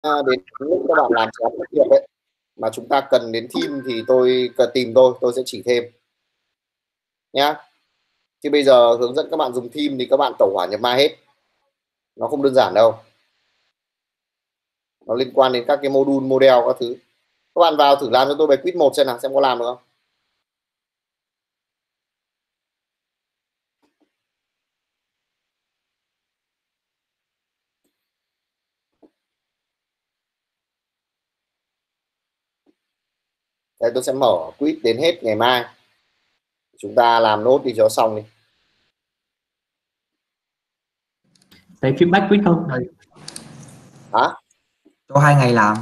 đến lúc các bạn làm dự án tốt nghiệp ấy mà chúng ta cần đến team thì tôi cần tìm tôi sẽ chỉ thêm nhá. Chứ bây giờ hướng dẫn các bạn dùng team thì các bạn tẩu hỏa nhập ma hết, nó không đơn giản đâu, nó liên quan đến các cái module model các thứ. Các bạn vào thử làm cho tôi bài quiz 1 xem nào, xem có làm được không. Đây tôi sẽ mở quiz đến hết ngày mai, chúng ta làm nốt đi cho xong đi. Thấy feedback quiz không? Hả? Cho 2 ngày làm.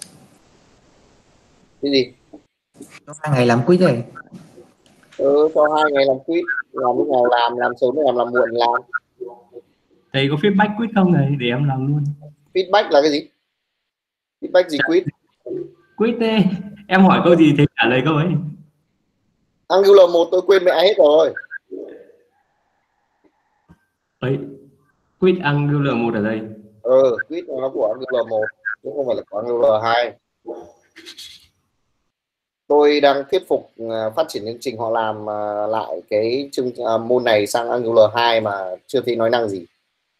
Cái gì? Cho 2 ngày làm quiz này. Cho 2 ngày làm quiz, làm lúc nào làm sớm làm muộn làm. Thầy có feedback quiz không này để em làm luôn. Feedback là cái gì? Feedback gì quiz? Quiz thế em hỏi câu gì thì trả lời câu ấy. Angular 1 tôi quên mẹ hết rồi. Ấy, quiz Angular 1 ở đây. Quiz nó của Angular 1 chứ không phải là của Angular 2. Tôi đang thuyết phục phát triển chương trình họ làm lại cái môn này sang Angular 2 mà chưa thấy nói năng gì.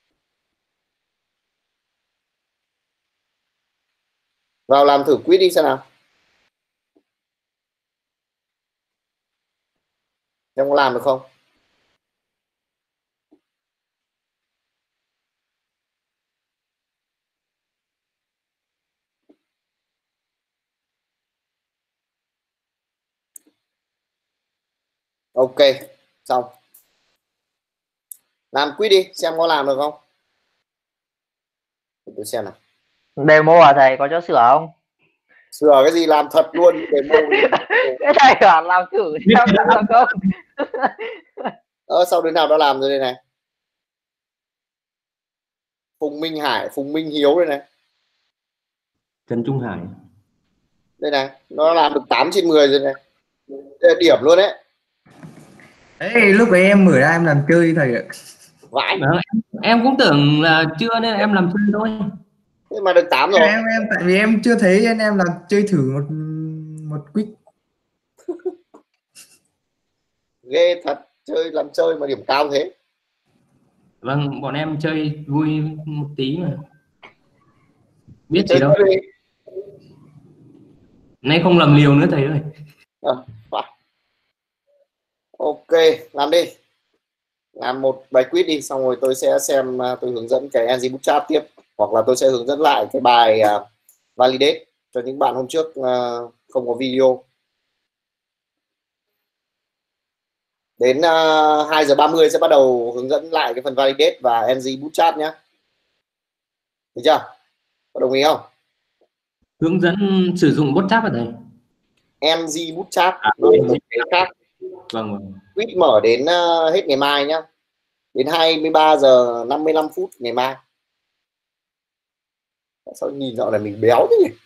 Vào làm thử quiz đi xem nào. Em có làm được không? Ok, xong. Làm quiz đi, xem có làm được không. Để tôi xem nào. Demo à thầy, có cho sửa không? Sửa cái gì, làm thật luôn demo. Cái này bảo làm thử xem đã được không? Sau đến nào đã làm rồi đây này. Phùng Minh Hải, Phùng Minh Hiếu đây này. Trần Trung Hải. Đây này, nó làm được 8/10 rồi này. Đây là điểm luôn đấy. Ê, lúc ấy em mở ra em làm chơi thầy ạ. Vãi. Em cũng tưởng là chưa nên em làm chơi thôi. Thế mà được 8 rồi. Em tại vì em chưa thấy nên em làm chơi thử một quiz. Ghê thật, làm chơi mà điểm cao thế. Vâng, bọn em chơi vui một tí mà. Biết Chơi gì đâu. đi. Nay không làm liều nữa thầy ơi. Ok, làm đi. Làm một bài quiz đi, xong rồi tôi sẽ xem, tôi hướng dẫn cái ng bootstrap tiếp, hoặc là tôi sẽ hướng dẫn lại cái bài validate cho những bạn hôm trước không có video. Đến 2:30 sẽ bắt đầu hướng dẫn lại cái phần validate và ng bootstrap nhé. Được chưa? Có đồng ý không? Hướng dẫn sử dụng bootstrap ở đây. ng bootstrap nó là một cái khác. Vâng. Quiz mở đến hết ngày mai nhá. Đến 23:55 ngày mai. Sao nhìn dạo này mình béo thế nhỉ?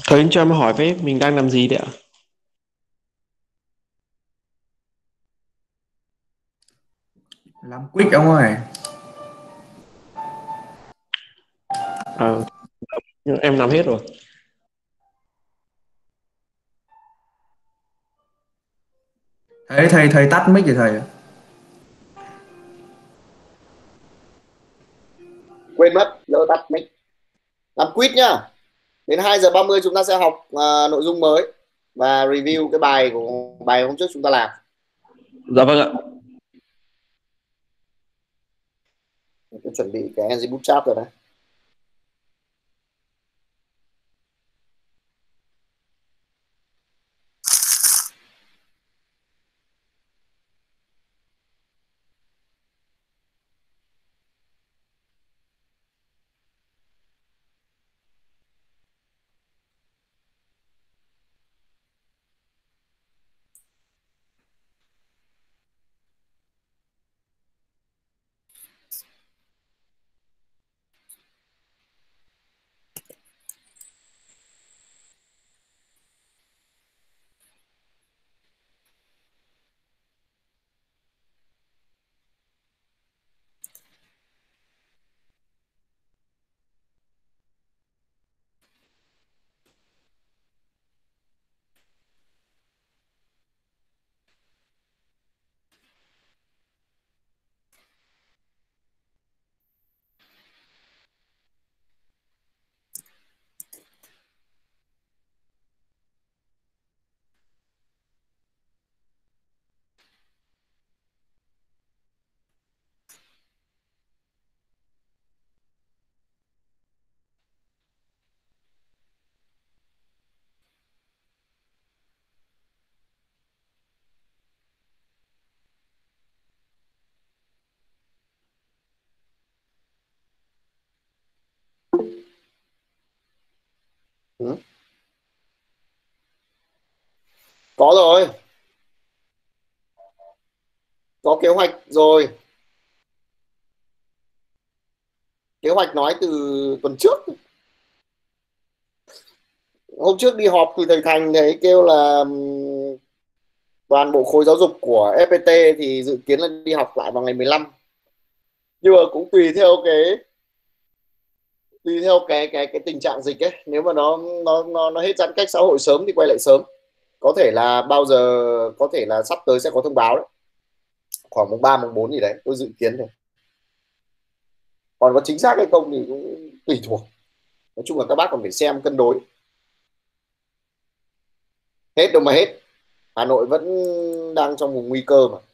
Thôi anh cho em hỏi với mình đang làm gì đấy ạ? Làm quick ông ơi. À, em làm hết rồi. Thầy tắt mic rồi thầy. Quên mất, lỡ tắt mic. Làm quiz nhá. Đến 2:30 chúng ta sẽ học nội dung mới và review cái bài hôm trước chúng ta làm. Dạ vâng ạ. Tôi chuẩn bị cái Angie Bootstrap rồi đấy. Ừ. Có rồi, có kế hoạch rồi. Kế hoạch nói từ tuần trước. Hôm trước đi họp thì thầy Thành thấy kêu là toàn bộ khối giáo dục của FPT thì dự kiến là đi học lại vào ngày 15. Nhưng mà cũng tùy theo cái tình trạng dịch ấy, nếu mà nó hết giãn cách xã hội sớm thì quay lại sớm. Có thể là có thể là sắp tới sẽ có thông báo đấy, khoảng mùng 3 mùng 4 gì đấy, tôi dự kiến thôi. Còn có chính xác hay không thì cũng tùy thuộc. Nói chung là các bác còn phải xem cân đối. Hết đâu mà hết, Hà Nội vẫn đang trong vùng nguy cơ mà.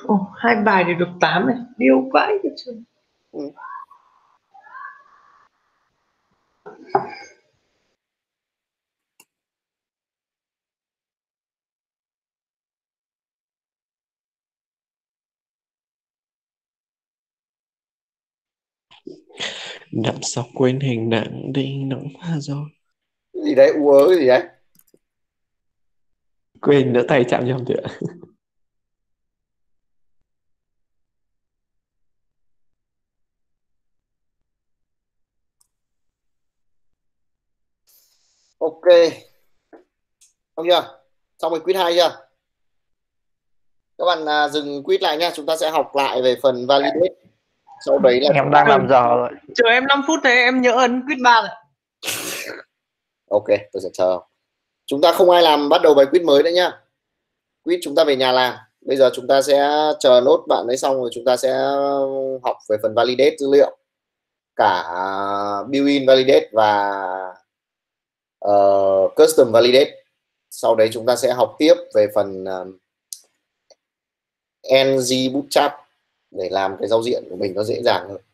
Ồ, 2 bài thì được 8 này, điêu vãi cái trường. Ừ. Nằm sọc quên hình nặng đi nóng hoa rồi. Cái gì đấy, ua cái gì đấy? Quên đỡ tay chạm nhau chưa? Ok, xong chưa? Xong rồi quiz 2 chưa? Các bạn dừng quiz lại nha, chúng ta sẽ học lại về phần validate. Sau đấy là Em đang làm dở rồi. Chờ em 5 phút thế em nhớ ấn quiz 3 rồi. ok, tôi sẽ chờ. Chúng ta không ai làm bắt đầu bài quiz mới nữa nhá. Quiz chúng ta về nhà làm. Bây giờ chúng ta sẽ chờ nốt bạn ấy xong rồi chúng ta sẽ học về phần validate dữ liệu, cả built-in validate và custom validate. Sau đấy chúng ta sẽ học tiếp về phần ng bootstrap để làm cái giao diện của mình nó dễ dàng hơn.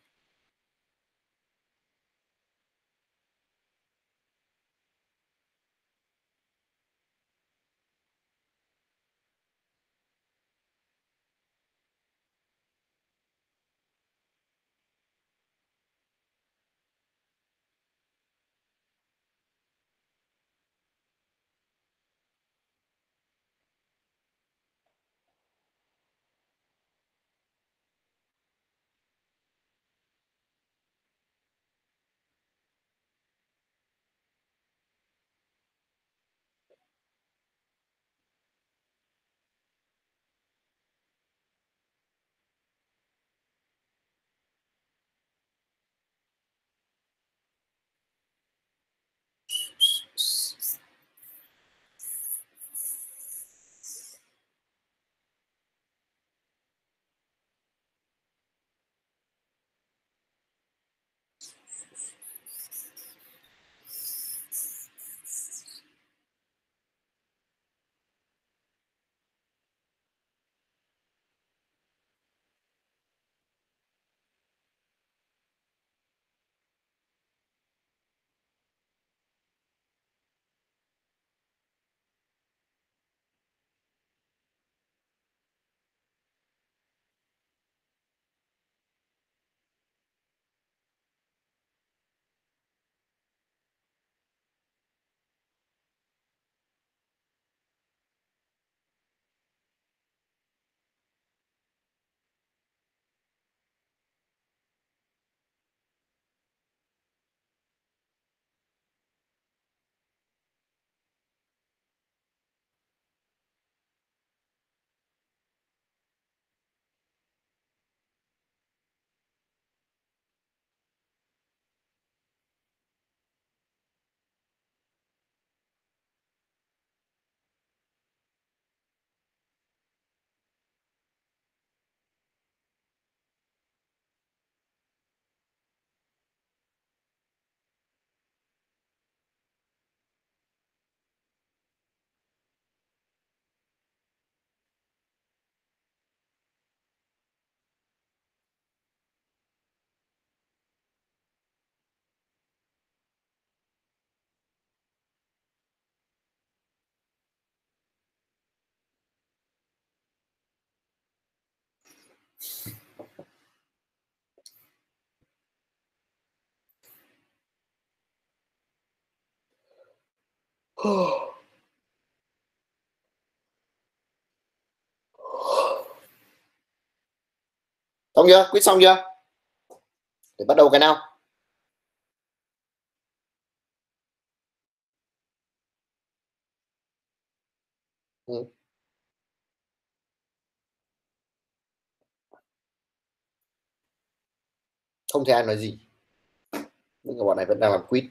Xong chưa? Quiz xong chưa? Để bắt đầu cái nào? Ừ. Không thể ai nói gì. Nhưng mà bọn này vẫn đang làm quiz.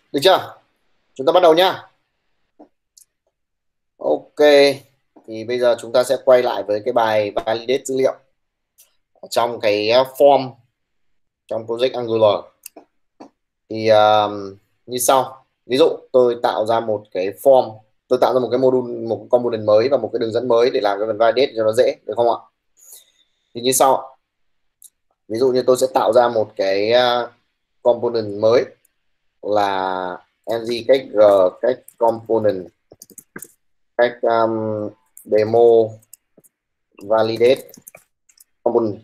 Được chưa? Chúng ta bắt đầu nhá. Ok, thì bây giờ chúng ta sẽ quay lại với cái bài validate dữ liệu trong cái form trong project Angular. Thì như sau. Ví dụ tôi tạo ra một cái form, tôi tạo ra một cái module, một component mới và một cái đường dẫn mới để làm cái phần validate cho nó dễ, được không ạ? Thì như sau. Ví dụ như tôi sẽ tạo ra một cái component mới là ng cách g cách component cách demo validate component.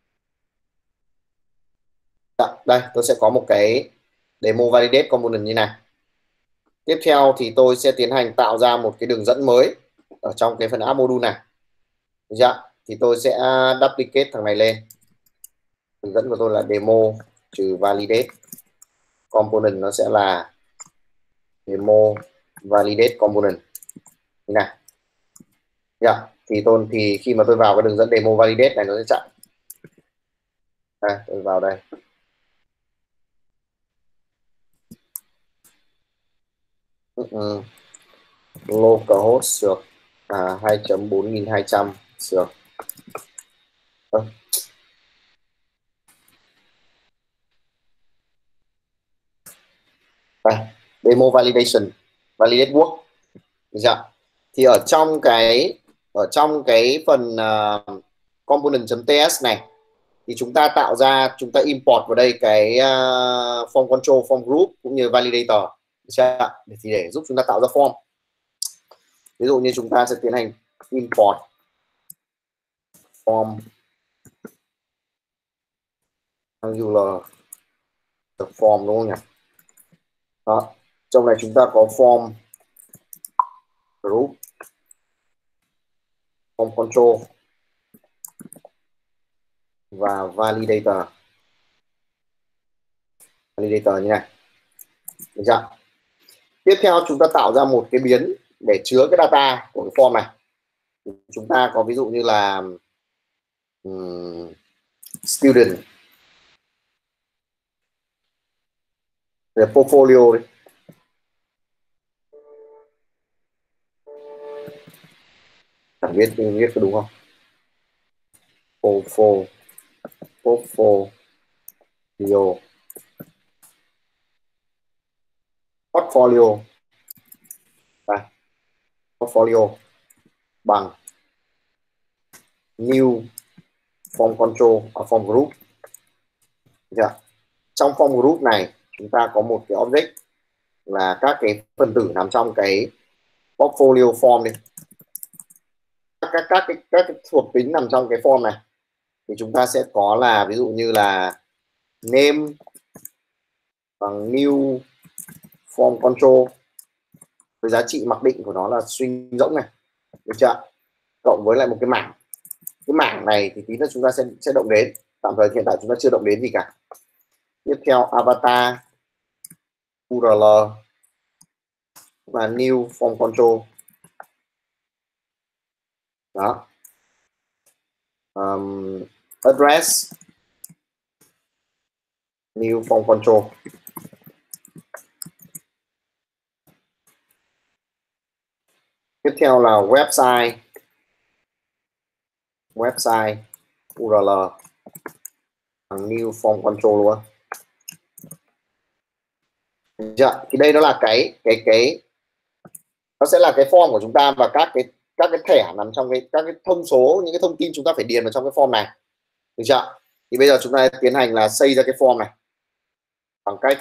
Đây tôi sẽ có một cái demo validate component như này. Tiếp theo thì tôi sẽ tiến hành tạo ra một cái đường dẫn mới ở trong cái phần app module này. Được chưa? Thì tôi sẽ duplicate thằng này lên. Đường dẫn của tôi là demo trừ validate component, nó sẽ là demo validate component như này. Thì khi mà tôi vào cái đường dẫn demo validate này nó sẽ chạy. Đây, tôi vào đây. Localhost sược 2.4200 sược. Đây, demo validation validate work. Được chưa? Thì ở trong cái phần component.ts này thì chúng ta import vào đây cái form control, form group cũng như validator. Để giúp chúng ta tạo ra form. Ví dụ như chúng ta sẽ tiến hành import form Angular form, đúng không nhỉ? Đó. Trong này chúng ta có form group, form control và validator như này. Được chưa? Tiếp theo chúng ta tạo ra một cái biến để chứa cái data của cái form này. Chúng ta có ví dụ như là student, portfolio đi. Chẳng biết có đúng không? Portfolio đây. Portfolio bằng new form control form group. Trong form group này chúng ta có một cái object là các cái phần tử nằm trong cái portfolio form đi. Các cái thuộc tính nằm trong cái form này thì chúng ta sẽ có là ví dụ như là name bằng new form control với giá trị mặc định của nó là string rỗng này. Được chưa? Cộng với lại một cái mảng. Cái mảng này thì tí nữa chúng ta sẽ động đến. Tạm thời hiện tại chúng ta chưa động đến gì cả. Tiếp theo avatar URL và new form control. Đó. Address new form control. Tiếp theo là website URL bằng new form control luôn. Thì đây nó là cái nó sẽ là cái form của chúng ta và các cái thẻ nằm trong các cái thông số, những cái thông tin chúng ta phải điền vào trong cái form này. Được chưa? Thì bây giờ chúng ta tiến hành là xây ra cái form này bằng cách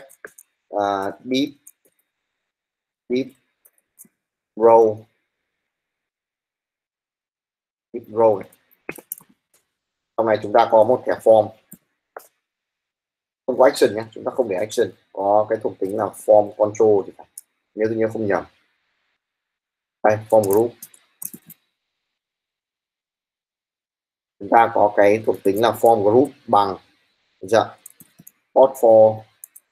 deep row này. Trong này chúng ta có một thẻ form không có action nhé, chúng ta không để action, có cái thuộc tính là form control thì phải, nếu tôi nhớ không nhầm. Đây, form group chúng ta có cái thuộc tính là form group bằng portfolio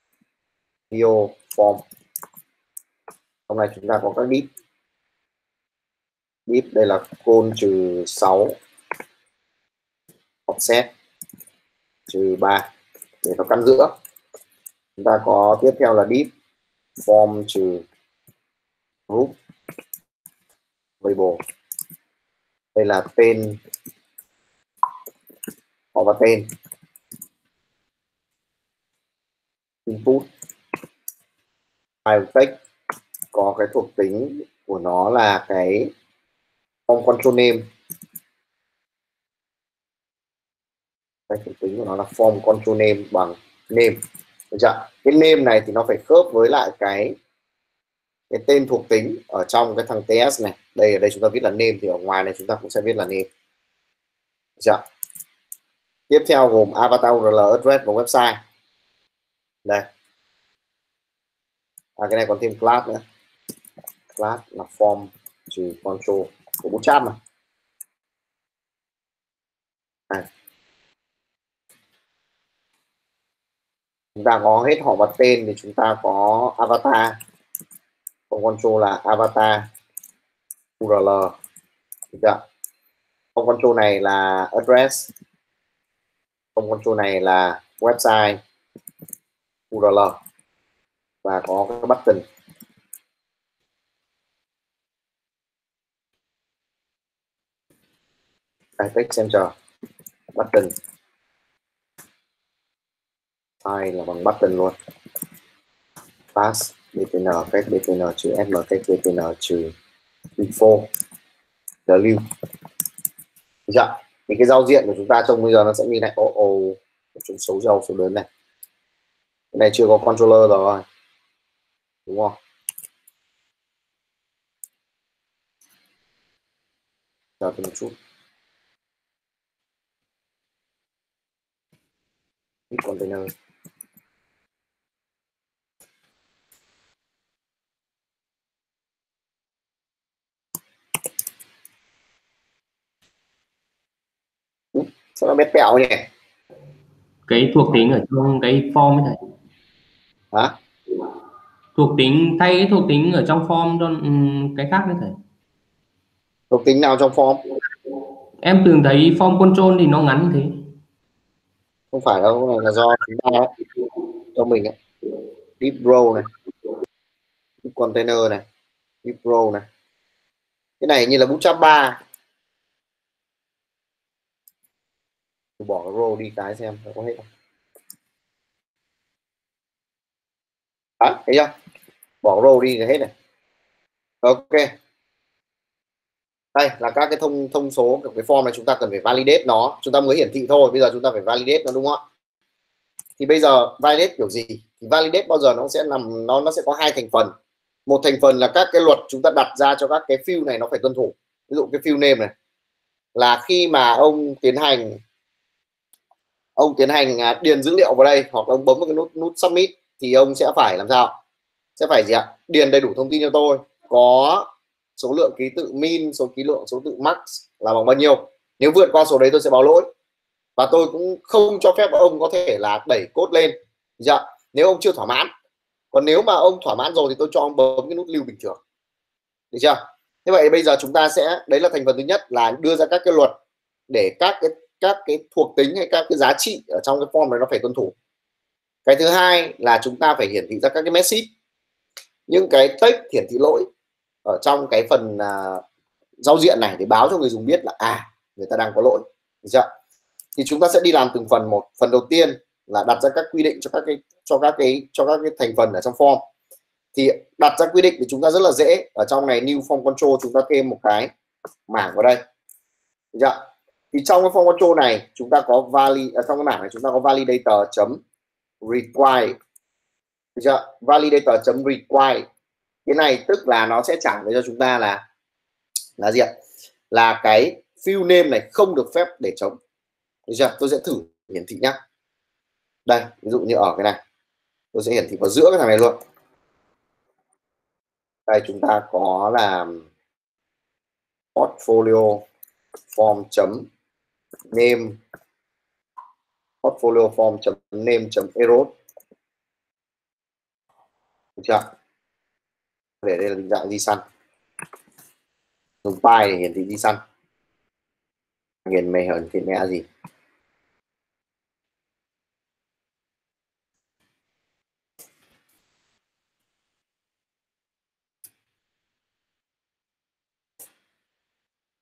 form. Trong này chúng ta có các div đây là col -6 offset -3 để nó căn giữa. Chúng ta có tiếp theo là div form trừ group label. Đây là tên họ và tên input file text có cái thuộc tính của nó là cái form control name. Cái thuộc tính của nó là form control name bằng name. Được chưa? Cái name này thì nó phải khớp với lại cái tên thuộc tính ở trong cái thằng TS này. Đây ở đây chúng ta viết là name thì ở ngoài này chúng ta cũng sẽ viết là name. Được chưa? Tiếp theo gồm avatar URL address và website. Đây. Cái này còn thêm class nữa. Class là form trừ control của Bootstrap mà. Đây. Chúng ta có hết họ và tên thì chúng ta có avatar. Form control là avatar URL. Được chưa? Form control này là address. Form control này là website URL và có cái button. Text center button. File là bằng button luôn. Pass btn cách btn trừ sm cách btn trừ info w. Được chưa? Thì cái giao diện của chúng ta trông bây giờ nó sẽ như này. Chúng số dầu số lớn này. Cái này chưa có controller rồi, đúng không? Chờ tôi một chút. Container. Sao nó bé tẹo nhỉ? Cái thuộc tính ở trong cái form ấy thầy. Hả? Thuộc tính thay cái thuộc tính ở trong form cho cái khác đấy thầy. Thuộc tính nào trong form? Em từng thấy form control thì nó ngắn như thế. Không phải đâu, này là do chúng ta cho mình ấy. Deep row này, deep container này, deep row này. Cái này như là Bootstrap 3. Tôi bỏ cái row đi cái xem có hết không. Đấy, thấy chưa? Bỏ row đi là hết này. Ok. Đây là các cái thông số của cái form này, chúng ta cần phải validate nó, chúng ta mới hiển thị thôi, bây giờ chúng ta phải validate nó, đúng không ạ? Thì bây giờ validate kiểu gì? Thì validate bao giờ nó sẽ nằm, nó sẽ có hai thành phần. Một thành phần là các cái luật chúng ta đặt ra cho các cái field này nó phải tuân thủ. Ví dụ cái field name này là khi mà ông tiến hành điền dữ liệu vào đây, hoặc ông bấm vào cái nút submit thì ông sẽ phải làm sao? Sẽ phải gì ạ? Điền đầy đủ thông tin cho tôi, có số lượng ký tự min, số tự max là bằng bao nhiêu. Nếu vượt qua số đấy tôi sẽ báo lỗi, và tôi cũng không cho phép ông có thể là đẩy code lên. Dạ, nếu ông chưa thỏa mãn. Còn nếu mà ông thỏa mãn rồi thì tôi cho ông bấm cái nút lưu bình thường. Được chưa? Thế vậy bây giờ chúng ta sẽ, đấy là thành phần thứ nhất là đưa ra các cái luật để các cái thuộc tính hay các cái giá trị ở trong cái form này nó phải tuân thủ. Cái thứ hai là chúng ta phải hiển thị ra các cái message, những cái text hiển thị lỗi ở trong cái phần giao diện này để báo cho người dùng biết là người ta đang có lỗi. Được chưa? Thì chúng ta sẽ đi làm từng phần một. Phần đầu tiên là đặt ra các quy định cho các cái thành phần ở trong form. Thì đặt ra quy định thì chúng ta rất là dễ. Ở trong này new form control chúng ta thêm một cái mảng vào đây. Được chưa? Thì trong cái form control này chúng ta có trong cái mảng này chúng ta có validator.require. Được chưa? Validator.require. Cái này tức là nó sẽ trả về cho chúng ta là gì ạ? Là cái field name này không được phép để trống. Được chưa? Tôi sẽ thử hiển thị nhé. Đây, ví dụ như ở cái này tôi sẽ hiển thị vào giữa cái thằng này luôn. Đây chúng ta có là portfolio form name, portfolio form name error. Được chưa? Để đây là định dạng JSON, dùng file để hiển thị JSON. Nghiền mày hởn thì mẹ gì.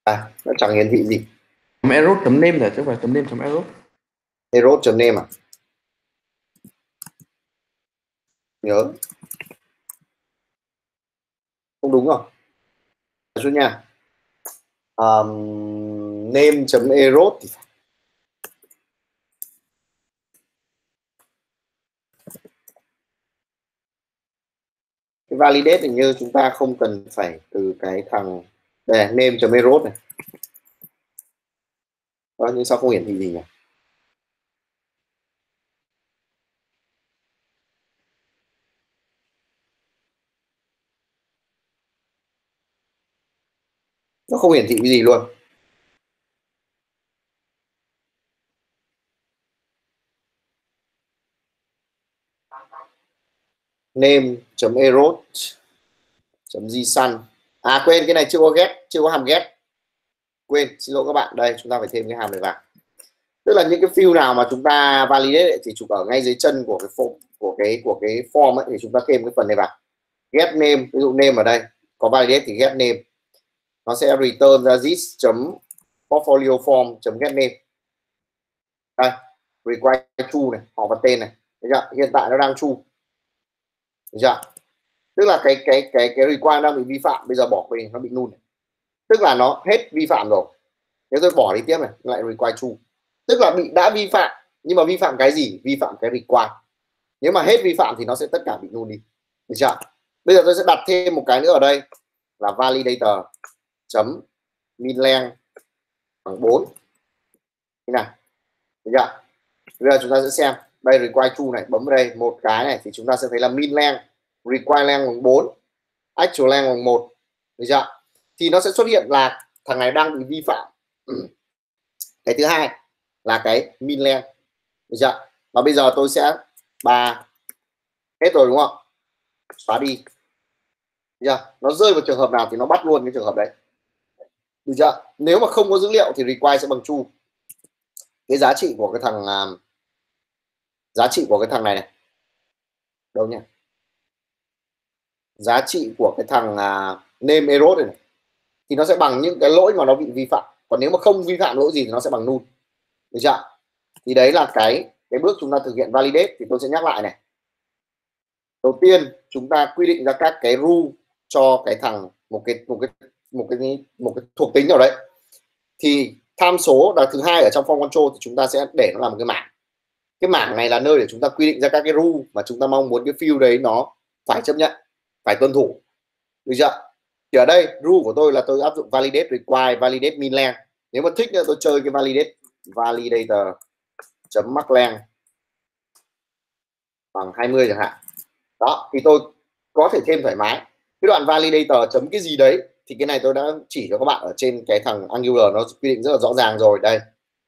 nó chẳng hiển thị gì. .error.name là chứ không phải .name.error. Error.name à? Nhớ không đúng không? Chút nha. Name.error thì phải. Cái validate hình như chúng ta không cần phải từ cái thằng đây name.error này. Nhưng sao không hiển thị gì nhỉ? Nó không hiển thị cái gì luôn. Name.error.json. Quên, cái này chưa có get, chưa có hàm get. Quên, xin lỗi các bạn. Đây, chúng ta phải thêm cái hàm này vào. Tức là những cái field nào mà chúng ta validate ấy, thì chụp ở ngay dưới chân của cái form của cái form ấy, thì chúng ta thêm cái phần này vào. Get name, ví dụ name ở đây có validate thì get name. Nó sẽ return ra this.portfolio form.get name. Đây, require true này, họ và tên này. Được chưa? Hiện tại nó đang true. Được chưa? Tức là cái require đang bị vi phạm, bây giờ bỏ đi nó bị null này. Tức là nó hết vi phạm rồi. Nếu tôi bỏ đi tiếp này, lại require true. Tức là đã vi phạm, nhưng mà vi phạm cái gì? Vi phạm cái require. Nếu mà hết vi phạm thì nó sẽ tất cả bị null đi. Được chưa? Bây giờ tôi sẽ đặt thêm một cái nữa ở đây là validator chấm min length bằng 4. Thế nào? Được chưa? Bây giờ chúng ta sẽ xem đây require true này, bấm vào đây một cái này thì chúng ta sẽ thấy là min length require length bằng 4, actual length bằng 1. Được chưa? Thì nó sẽ xuất hiện là thằng này đang bị vi phạm. Cái thứ hai là cái min length. Được chưa? Và bây giờ tôi sẽ hết rồi đúng không? Xóa đi. Được chưa? Nó rơi vào trường hợp nào thì nó bắt luôn cái trường hợp đấy. Được chưa? Nếu mà không có dữ liệu thì require sẽ bằng true. Cái giá trị của cái thằng này đâu nhỉ? Giá trị của cái thằng name error này thì nó sẽ bằng những cái lỗi mà nó bị vi phạm. Còn nếu mà không vi phạm lỗi gì thì nó sẽ bằng null. Được chưa? Thì đấy là cái bước chúng ta thực hiện validate. Thì tôi sẽ nhắc lại này. Đầu tiên chúng ta quy định ra các cái rule cho cái thằng một cái thuộc tính nào đấy. Thì tham số là thứ hai ở trong form control thì chúng ta sẽ để nó làm một cái mảng. Cái mảng này là nơi để chúng ta quy định ra các cái rule mà chúng ta mong muốn cái field đấy nó phải chấp nhận, phải tuân thủ. Được chưa? Thì ở đây rule của tôi là tôi áp dụng validate require, validate min length. Nếu mà thích nữa tôi chơi cái validator chấm max length bằng 20 chẳng hạn. Đó, thì tôi có thể thêm thoải mái. Cái đoạn validator chấm cái gì đấy thì cái này tôi đã chỉ cho các bạn ở trên cái thằng Angular, nó quy định rất là rõ ràng rồi. Đây,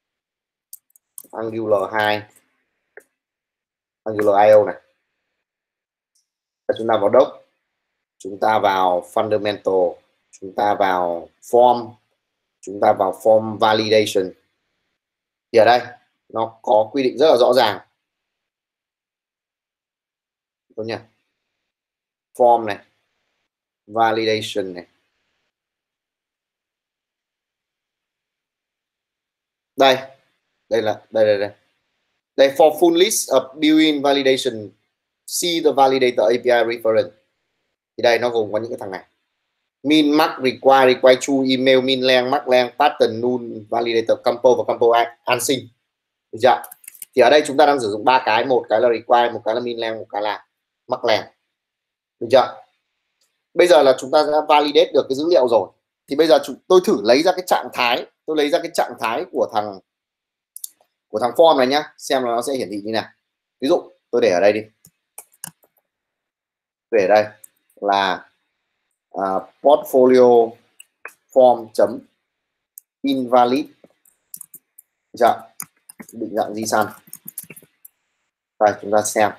Angular 2, Angular IO này. Chúng ta vào doc, chúng ta vào fundamental, chúng ta vào form, chúng ta vào form validation. Thì ở đây nó có quy định rất là rõ ràng. Đúng nhỉ? Form này, validation này. Đây for full list of built-in validation, see the validator API reference. Thì đây nó gồm có những cái thằng này: min, max, require true, email, min length, max length, pattern, null, validator, compose và compose unsync. Được chưa? Thì ở đây chúng ta đang sử dụng ba cái, một cái là require, một cái là min length, một cái là max length. Được chưa? Bây giờ là chúng ta đã validate được cái dữ liệu rồi. Thì bây giờ tôi thử lấy ra cái trạng thái, tôi lấy ra cái trạng thái của thằng form này nhá, xem là nó sẽ hiển thị như nào. Ví dụ tôi để ở đây đi, để đây là portfolio form chấm invalid, định dạng JSON. Đây chúng ta xem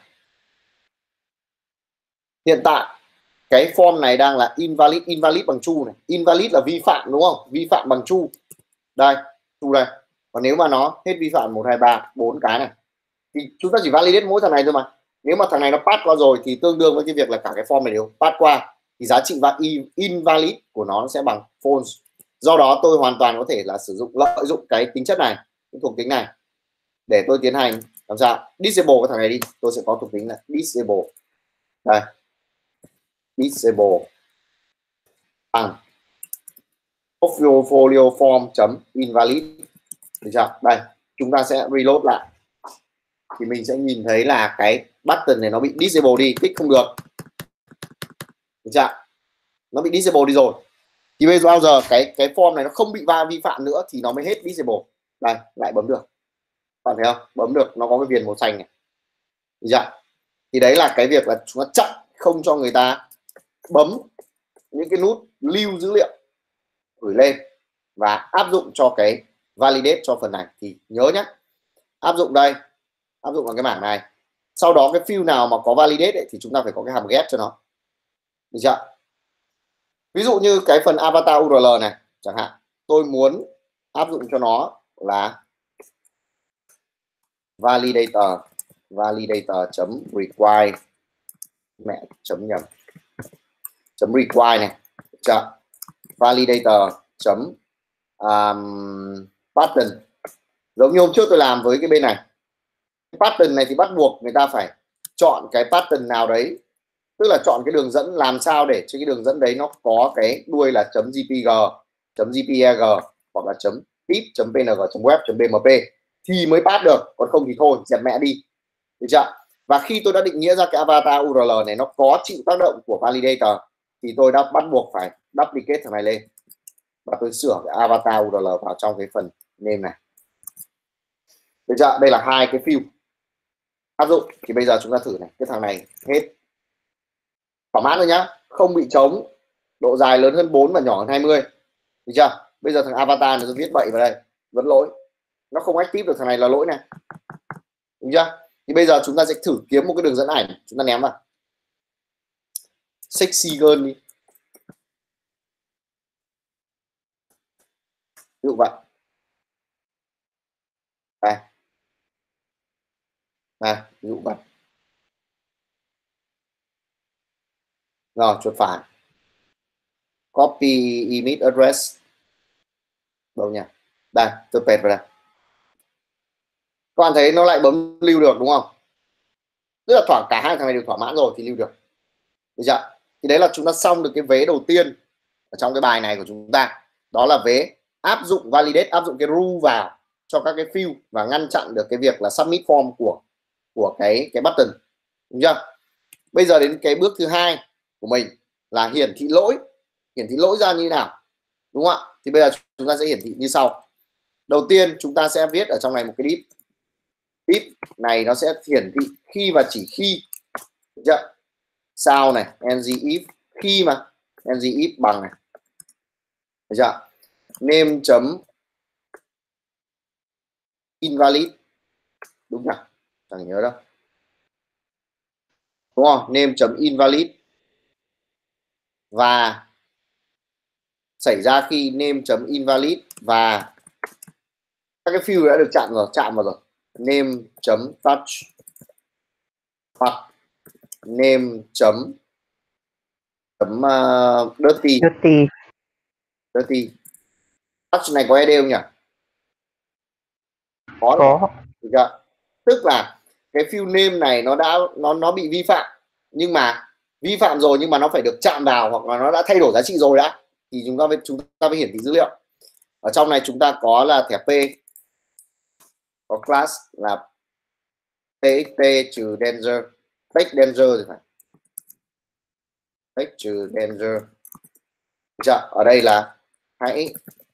hiện tại cái form này đang là invalid bằng true này. Invalid là vi phạm đúng không? Vi phạm bằng true. Đây, true đây. Còn nếu mà nó hết vi phạm 1 2 3 4 cái này thì chúng ta chỉ validate mỗi thằng này thôi mà. Nếu mà thằng này nó pass qua rồi thì tương đương với cái việc là cả cái form này đều pass qua, thì giá trị và invalid của nó sẽ bằng false. Do đó tôi hoàn toàn có thể là lợi dụng cái tính chất này, cái thuộc tính này để tôi tiến hành làm sao disable cái thằng này đi. Tôi sẽ có thuộc tính là disable đây, disable bằng portfolio form chấm invalid. Được chưa? Đây chúng ta sẽ reload lại thì mình sẽ nhìn thấy là cái button này nó bị disable đi, tích không được. Được chưa? Nó bị disable đi rồi. Thì bây giờ cái form này nó không bị vi phạm nữa thì nó mới hết disable. Đây lại bấm được, bạn thấy không, bấm được, nó có cái viền màu xanh này. Được chưa? Thì đấy là cái việc là chúng ta chặn không cho người ta bấm những cái nút lưu dữ liệu gửi lên và áp dụng cho cái validate cho phần này. Thì nhớ nhé, áp dụng đây, áp dụng vào cái mảng này. Sau đó cái field nào mà có validate ấy, thì chúng ta phải có cái hàm get cho nó. Được chưa? Ví dụ như cái phần avatar URL này chẳng hạn, tôi muốn áp dụng cho nó là validator chấm require mẹ chấm nhầm chấm require này. Được chưa? Validator chấm pattern, giống như hôm trước tôi làm với cái bên này. Pattern này thì bắt buộc người ta phải chọn cái pattern nào đấy, tức là chọn cái đường dẫn làm sao để cho cái đường dẫn đấy nó có cái đuôi là .jpg, .jpeg hoặc là .pip, .png, .web, .bmp thì mới pass được, còn không thì thôi dẹp mẹ đi. Được chưa? Và khi tôi đã định nghĩa ra cái avatar URL này nó có chịu tác động của validator thì tôi đã bắt buộc phải duplicate thằng này lên và tôi sửa cái avatar URL vào trong cái phần name này. Được chưa? Đây là hai cái field áp dụng. Thì bây giờ chúng ta thử này, cái thằng này hết thỏa mãn rồi nhá, không bị trống, độ dài lớn hơn 4 và nhỏ hơn 20. Được chưa? Bây giờ thằng avatar nó viết bậy vào đây vẫn lỗi, nó không active được, thằng này là lỗi này. Đúng chưa? Thì bây giờ chúng ta sẽ thử kiếm một cái đường dẫn ảnh, chúng ta ném vào sexy girl đi, ví dụ vậy. Đây, ví dụ vậy. Rồi chuột phải, copy image address đâu nhỉ, đây tôi paste vào đây. Các bạn thấy nó lại bấm lưu được đúng không? Tức là thoảng cả hai thằng này đều thỏa mãn rồi thì lưu được. Được chưa? Thì đấy là chúng ta xong được cái vế đầu tiên ở trong cái bài này của chúng ta. Đó là vế áp dụng validate, áp dụng cái rule vào cho các cái field và ngăn chặn được cái việc là submit form của cái button. Đúng chưa? Bây giờ đến cái bước thứ hai của mình là hiển thị lỗi. Hiển thị lỗi ra như thế nào? Đúng không ạ? Thì bây giờ chúng ta sẽ hiển thị như sau. Đầu tiên chúng ta sẽ viết ở trong này một cái div. Div này nó sẽ hiển thị khi và chỉ khi. Được chưa? Sao này, ng if khi mà ng if bằng này. Được chưa? Name chấm invalid. Đúng nhỉ? Chẳng nhớ đâu. Đúng không? Name chấm invalid và xảy ra khi name chấm invalid và các cái field đã được chạm vào rồi. Name chấm touch hoặc name chấm dirty. Touch này có ed không nhỉ? Có. Được chưa? Tức là cái field name này nó bị vi phạm, nhưng mà vi phạm rồi nhưng mà nó phải được chạm vào hoặc là nó đã thay đổi giá trị rồi đã thì chúng ta phải hiển thị dữ liệu. Ở trong này chúng ta có là thẻ P, có class là txt trừ danger, text danger thì phải text trừ danger. Ở đây là hãy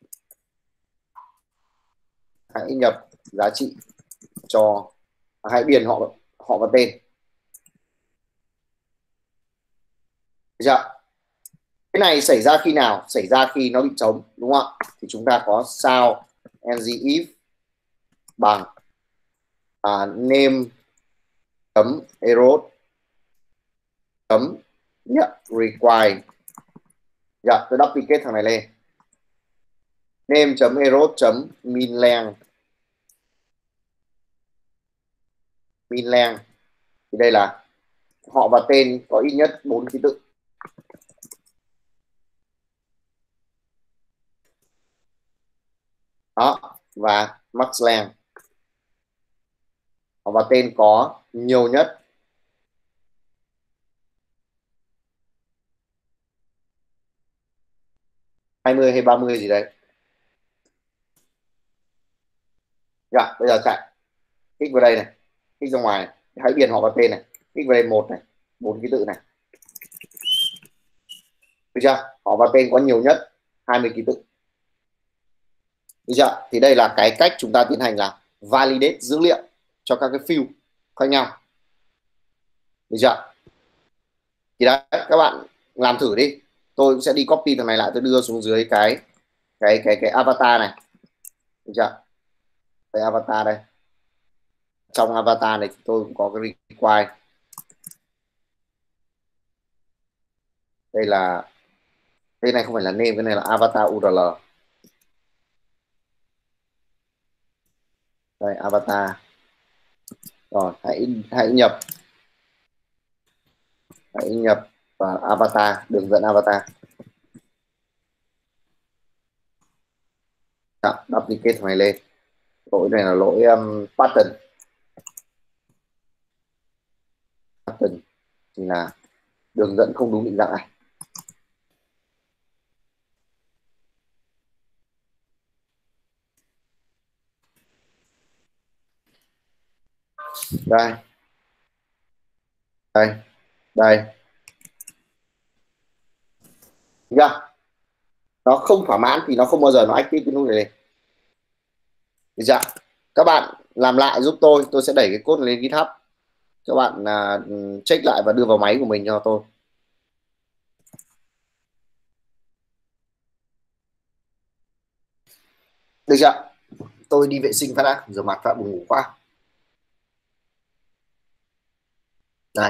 nhập giá trị cho, hãy điền họ và tên. Cái này xảy ra khi nào? Xảy ra khi nó bị trống, đúng không ạ? Thì chúng ta có sao ng if bằng name chấm error chấm require. Tôi duplicate thằng này lên. Name chấm error chấm min length. Thì đây là họ và tên có ít nhất 4 ký tự. Đó, và Max Lang. Họ và tên có nhiều nhất. Hai mươi hay 30 gì đấy. Dạ, bây giờ chạy. Kích vào đây này, kích ra ngoài này. Hãy điền họ và tên này, kích vào đây 1 này, 4 ký tự này. Được chưa? Họ và tên có nhiều nhất 20 ký tự. Được chưa? Thì đây là cái cách chúng ta tiến hành là validate dữ liệu cho các cái field khác nhau. Được chưa? Thì đấy, các bạn làm thử đi. Tôi cũng sẽ đi copy thằng này lại, tôi đưa xuống dưới cái avatar này. Được chưa? Đây avatar đây. Trong avatar này thì tôi cũng có cái require. Đây là, đây này không phải là name, cái này là avatar URL. Đây avatar. Rồi hãy nhập vào avatar, đường dẫn avatar. Đó, duplicate thằng này lên. Lỗi này là lỗi pattern thì là đường dẫn không đúng định dạng này. Đây chưa? Nó không thỏa mãn thì nó không bao giờ nó active cái nút này lên. Được chưa? Các bạn làm lại giúp tôi sẽ đẩy cái code này lên GitHub. Các bạn check lại và đưa vào máy của mình cho tôi. Được chưa? Tôi đi vệ sinh phát đã, rửa mặt phát, buồn ngủ quá. Đây.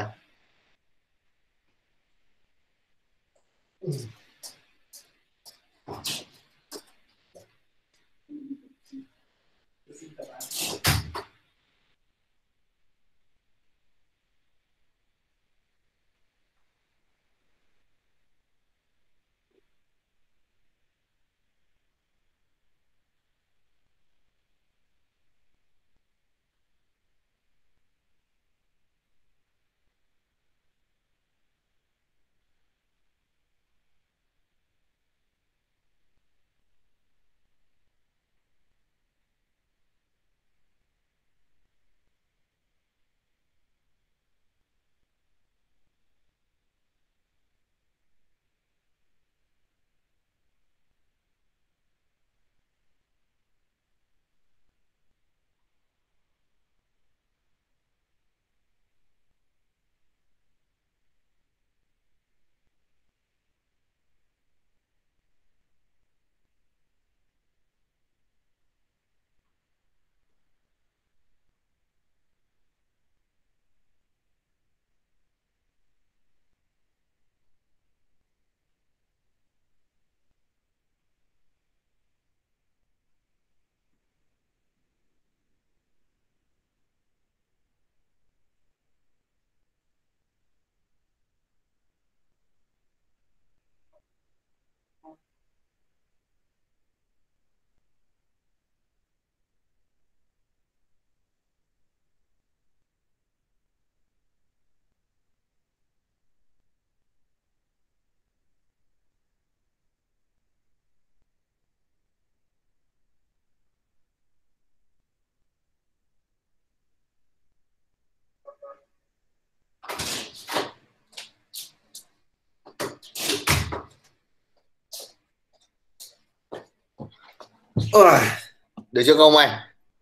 Được chưa không mày?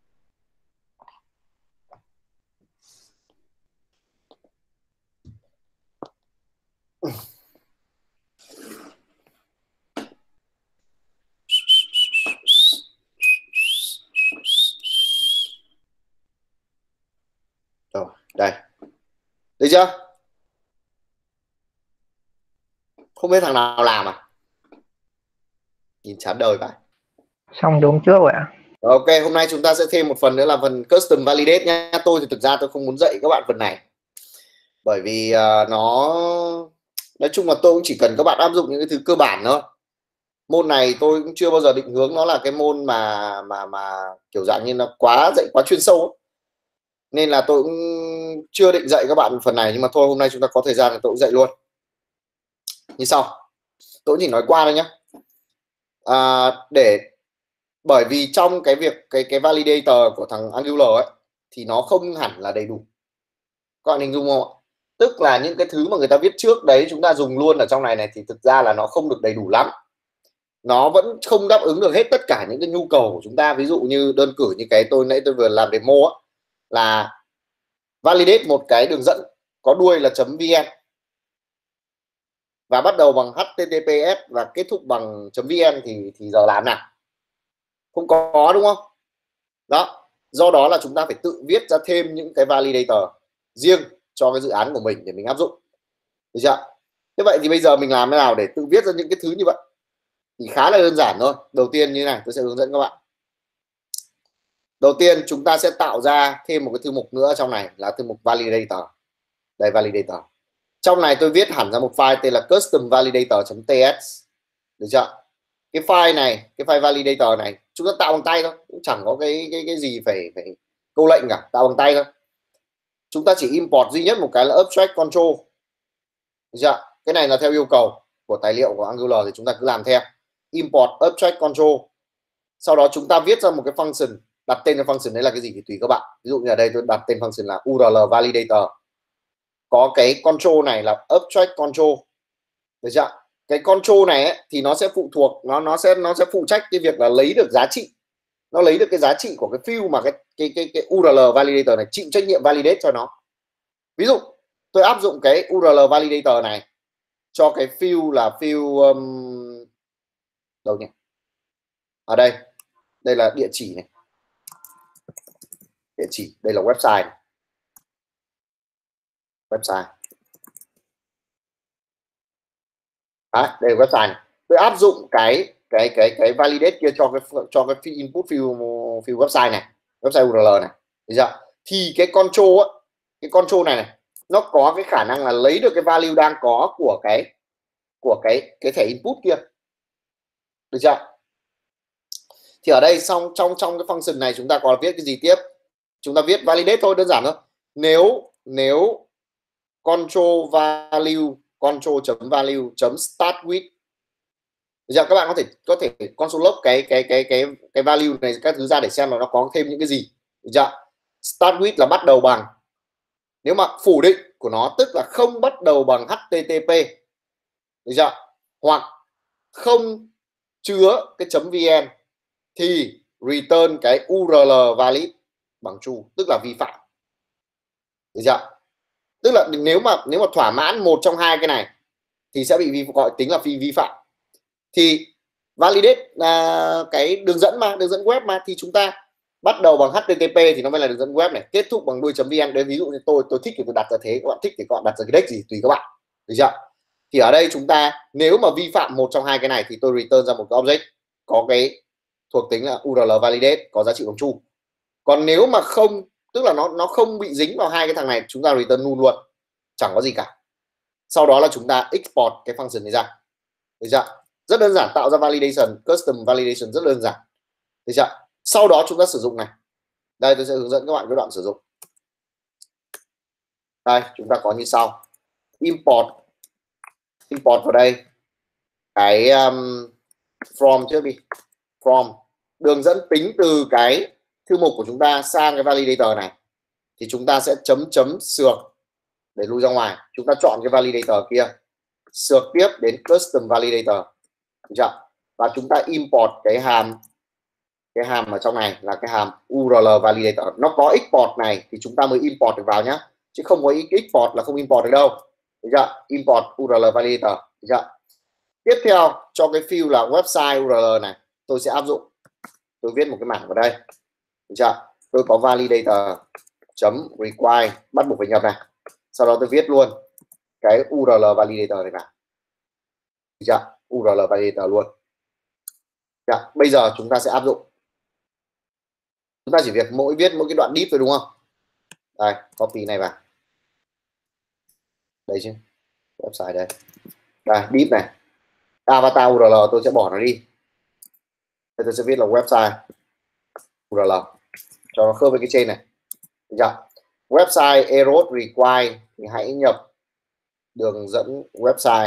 Rồi, đây. Được chưa? Không biết thằng nào làm à? Nhìn chán đời vậy. Xong đúng trước rồi ạ. Ok, hôm nay chúng ta sẽ thêm một phần nữa là phần custom validate nhé. Tôi thì thực ra tôi không muốn dạy các bạn phần này. Bởi vì nó nói chung là tôi cũng chỉ cần các bạn áp dụng những cái thứ cơ bản thôi. Môn này tôi cũng chưa bao giờ định hướng nó là cái môn mà kiểu dạng như nó dạy quá chuyên sâu ấy. Nên là tôi cũng chưa định dạy các bạn phần này, nhưng mà thôi hôm nay chúng ta có thời gian thì tôi cũng dạy luôn như sau. Tôi chỉ nói qua thôi nhé. Bởi vì trong cái việc cái validator của thằng Angular ấy thì nó không hẳn là đầy đủ, các bạn hình dung không ạ? Tức là những cái thứ mà người ta viết trước đấy chúng ta dùng luôn ở trong này thì thực ra là nó không được đầy đủ lắm, nó vẫn không đáp ứng được hết tất cả những cái nhu cầu của chúng ta. Ví dụ như đơn cử như cái nãy tôi vừa làm demo á, là validate một cái đường dẫn có đuôi là .vn và bắt đầu bằng https và kết thúc bằng .vn thì giờ làm nào? Không có, đúng không? Đó, do đó là chúng ta phải tự viết ra thêm những cái validator riêng cho cái dự án của mình để mình áp dụng, được chưa? Thế vậy thì bây giờ mình làm thế nào để tự viết ra những cái thứ như vậy? Thì khá là đơn giản thôi. Đầu tiên như này, tôi sẽ hướng dẫn các bạn. Đầu tiên chúng ta sẽ tạo ra thêm một cái thư mục nữa trong này là thư mục validator. Đây, validator. Trong này tôi viết hẳn ra một file tên là custom validator.ts, được chưa? Cái file này, cái file validator này chúng ta tạo bằng tay thôi, cũng chẳng có cái gì phải câu lệnh cả, tạo bằng tay thôi. Chúng ta chỉ import duy nhất một cái là abstract control, được chưa? Cái này là theo yêu cầu của tài liệu của Angular thì chúng ta cứ làm theo. Import abstract control. Sau đó chúng ta viết ra một cái function, đặt tên cái function đấy là cái gì thì tùy các bạn. Ví dụ như ở đây tôi đặt tên function là URL validator. Có cái control này là abstract control, được chưa? Cái control này ấy, thì nó sẽ phụ thuộc, nó sẽ phụ trách cái việc là lấy được giá trị, nó lấy được cái giá trị của cái field mà cái URL validator này chịu trách nhiệm validate cho nó. Ví dụ tôi áp dụng cái URL validator này cho cái field là field đâu nhỉ? Ở đây là địa chỉ này, địa chỉ đây là website này. Website đấy, đây là website này. Tôi áp dụng cái validate kia cho cái input field website này, website URL này, được chưa? Thì cái control á, cái control này nó có cái khả năng là lấy được cái value đang có của cái thẻ input kia, được chưa? Thì ở đây trong cái function này chúng ta còn viết cái gì tiếp? Chúng ta viết validate thôi, đơn giản thôi. Nếu control value control.value start with, giờ các bạn có thể console log cái value này các thứ ra để xem là nó có thêm những cái gì, được chưa? Start with là bắt đầu bằng, nếu mà phủ định của nó tức là không bắt đầu bằng http, được chưa? Hoặc không chứa cái .vn thì return cái URL valid bằng true, tức là vi phạm, được chưa? Tức là nếu mà thỏa mãn một trong hai cái này thì sẽ bị gọi tính là vi phạm. Thì validate là cái đường dẫn web mà, thì chúng ta bắt đầu bằng http thì nó mới là đường dẫn web này, kết thúc bằng đuôi .vn. Đấy, ví dụ như tôi thích thì tôi đặt ra thế, các bạn thích thì các bạn đặt ra cái deck gì tùy các bạn, được chưa? Thì ở đây chúng ta nếu mà vi phạm một trong hai cái này thì tôi return ra một cái object có cái thuộc tính là URL validate có giá trị bằng true. Còn nếu mà không, tức là nó không bị dính vào hai cái thằng này, chúng ta return null luôn, chẳng có gì cả. Sau đó là chúng ta export cái function này ra, được chưa? Rất đơn giản, tạo ra validation, custom validation rất đơn giản, được chưa? Sau đó chúng ta sử dụng này, đây tôi sẽ hướng dẫn các bạn cái đoạn sử dụng. Đây chúng ta có như sau. Import vào đây cái from trước đi, from đường dẫn tính từ cái thư mục của chúng ta sang cái validator này thì chúng ta sẽ chấm sược để lui ra ngoài. Chúng ta chọn cái validator kia, sược tiếp đến custom validator, được chưa? Và chúng ta import cái hàm ở trong này là cái hàm URL validator. Nó có export này thì chúng ta mới import được vào nhá, chứ không có export là không import được đâu, được chưa? Import URL validator, được chưa? Tiếp theo cho cái field là website URL này tôi sẽ áp dụng, tôi viết một cái mảng vào đây, được chưa? Tôi có validator chấm require, bắt buộc phải nhập này, sau đó tôi viết luôn cái URL validator này vào, được chưa? URL validator luôn. Dạ, bây giờ chúng ta sẽ áp dụng. Chúng ta chỉ việc viết mỗi cái đoạn div thôi, đúng không? Đây, copy này vào. Đây chứ. Website đây. Đây, div này. Avatar URL tôi sẽ bỏ nó đi. Tôi sẽ viết là website URL cho nó khớp với cái trên này. Được chưa? Website error require thì hãy nhập đường dẫn website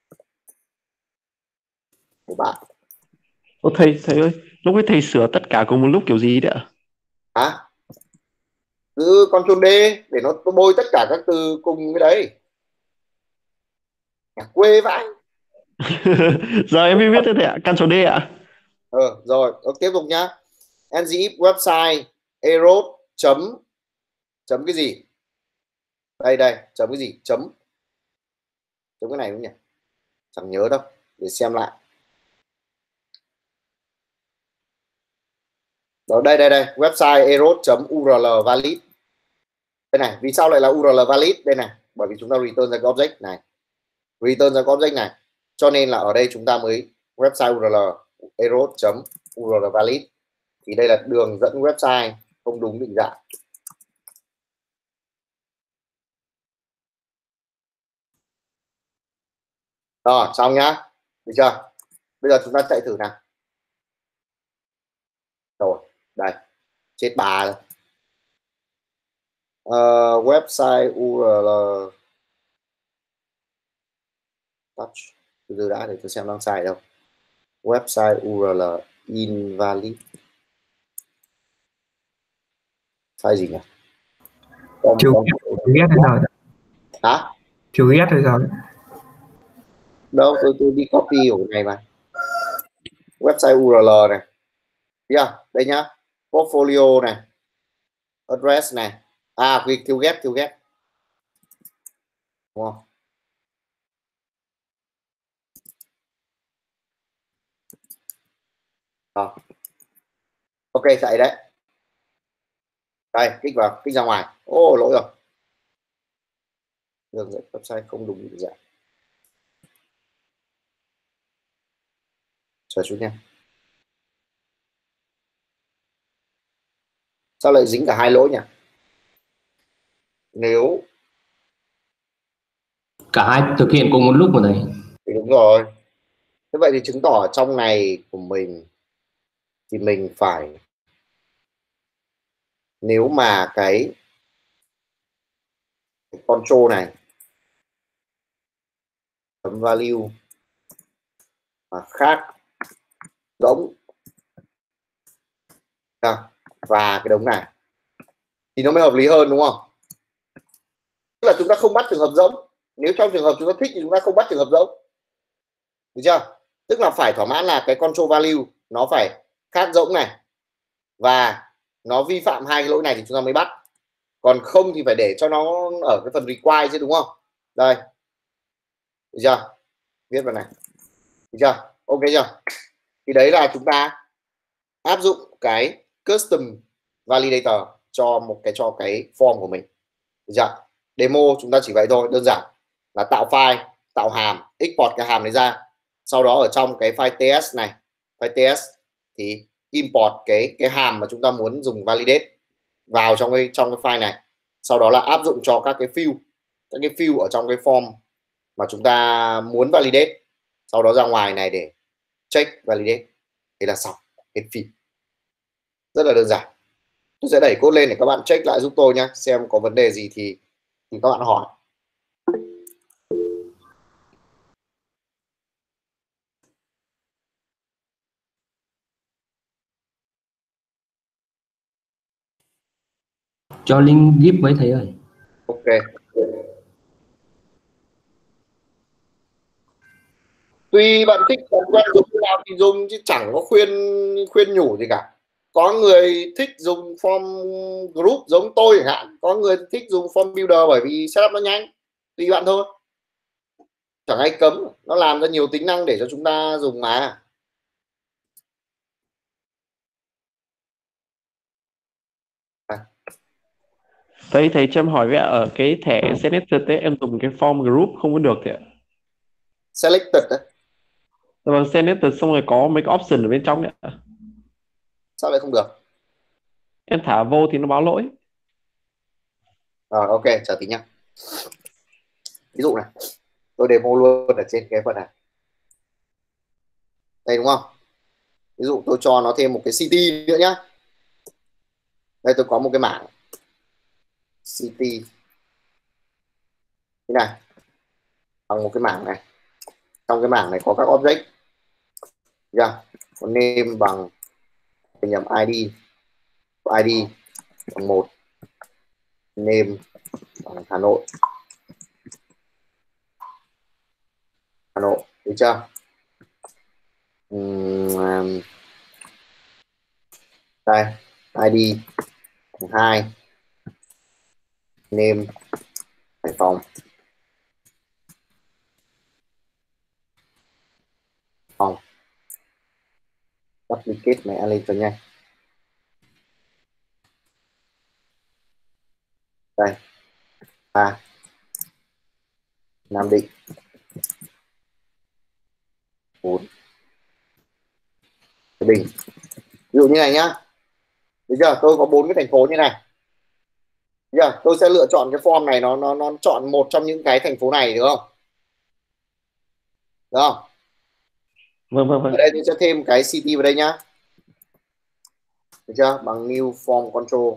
của bạn. Ô thầy ơi, lúc ấy thầy sửa tất cả cùng một lúc kiểu gì đấy ạ? Hả? Cứ Ctrl D để nó bôi tất cả các từ cùng cái đấy. Nhà quê vãi. Giờ em mới biết thế thầy ạ, Ctrl D ạ. Rồi, tiếp tục nhá. ngif website error chấm cái gì? Đây, chấm cái gì? Chấm cái này đúng nhỉ? Chẳng nhớ đâu, để xem lại. Đó, đây, website error.url valid. Đây này, vì sao lại là URL valid? Đây này, bởi vì chúng ta return ra cái object này. Return ra cái object này. Cho nên là ở đây chúng ta mới website URL error.url valid. Thì đây là đường dẫn website không đúng định dạng. Rồi, xong nhá. Được chưa? Bây giờ chúng ta chạy thử nào. Rồi, đây. Chết bà rồi. Website URL touch từ đã để tôi xem đang sai đâu. Website URL invalid. Sai gì nhỉ? Thiếu ghét hay sao? Hả? Thiếu ghét hay sao? Đâu, tôi đi copy của này mà. Website URL này. Yeah, đây nhá. Portfolio này. Address này. Thiếu ghét. Đúng không? Ok, chạy đấy. Đây, kích ra ngoài. Lỗi rồi. Đường dẫn website không đúng định dạng. Chờ chút nha. Sao lại dính cả hai lỗi nhỉ? Nếu Cả hai thực hiện cùng một lúc mà thầy. thì đúng rồi. Thế vậy thì chứng tỏ trong ngày của mình thì mình phải, nếu mà cái control này chấm value mà khác giống và cái đống này thì nó mới hợp lý hơn, đúng không? Tức là chúng ta không bắt trường hợp giống. Nếu trong trường hợp chúng ta thích thì chúng ta không bắt trường hợp giống, được chưa? Tức là phải thỏa mãn là cái control value nó phải khác giống này và nó vi phạm hai cái lỗi này thì chúng ta mới bắt. Còn không thì phải để cho nó ở cái phần require chứ, đúng không? Đây, được chưa? Viết vào này, được chưa? Ok chưa? Thì đấy là chúng ta áp dụng cái custom validator cho cái form của mình, được chưa? Demo chúng ta chỉ vậy thôi, đơn giản là tạo file, tạo hàm, export cái hàm này ra, sau đó ở trong cái file ts này, file ts thì import cái hàm mà chúng ta muốn dùng validate vào trong cái file này, sau đó là áp dụng cho các cái field ở trong cái form mà chúng ta muốn validate, sau đó ra ngoài này để check validate, thế là xong hết phim. Rất là đơn giản. Tôi sẽ đẩy code lên để các bạn check lại giúp tôi nhé, xem có vấn đề gì thì các bạn hỏi. Cho link gif với thầy ơi. Ok. Tuy bạn thích bạn quen dùng cái nào thì dùng, chứ chẳng có khuyên nhủ gì cả. Có người thích dùng form group giống tôi chẳng hạn, có người thích dùng form builder bởi vì setup nó nhanh, tùy bạn thôi, chẳng ai cấm, nó làm ra nhiều tính năng để cho chúng ta dùng mà. Thầy cho em hỏi với ạ, ở cái thẻ selected ấy, em dùng cái form group không có được thì ạ? Selected đấy. Vâng, selected xong rồi có mấy cái option ở bên trong đấy ạ. Sao lại không được? Em thả vô thì nó báo lỗi. Ok, chờ tí nhá. Ví dụ này, tôi demo luôn ở trên cái phần này. Đây đúng không? Ví dụ tôi cho nó thêm một cái city nữa nhá. Đây tôi có một cái mảng city thế này, bằng một cái mảng này. Trong cái mảng này có các object. Yeah. Có name bằng nhầm ID bằng 1, name bằng Hà Nội, được chưa? Đây ID bằng 2, name Hải Phòng, duplicate này lên cho nhanh. Đây 3 Nam Định, 4 Thái Bình. Ví dụ như này nhá. Bây giờ tôi có 4 cái thành phố như này. Bây giờ tôi sẽ lựa chọn cái form này, nó chọn một trong những cái thành phố này, được không? Được không? Vâng. Ở đây tôi sẽ thêm cái city vào đây nhá. Được chưa? Bằng new form control.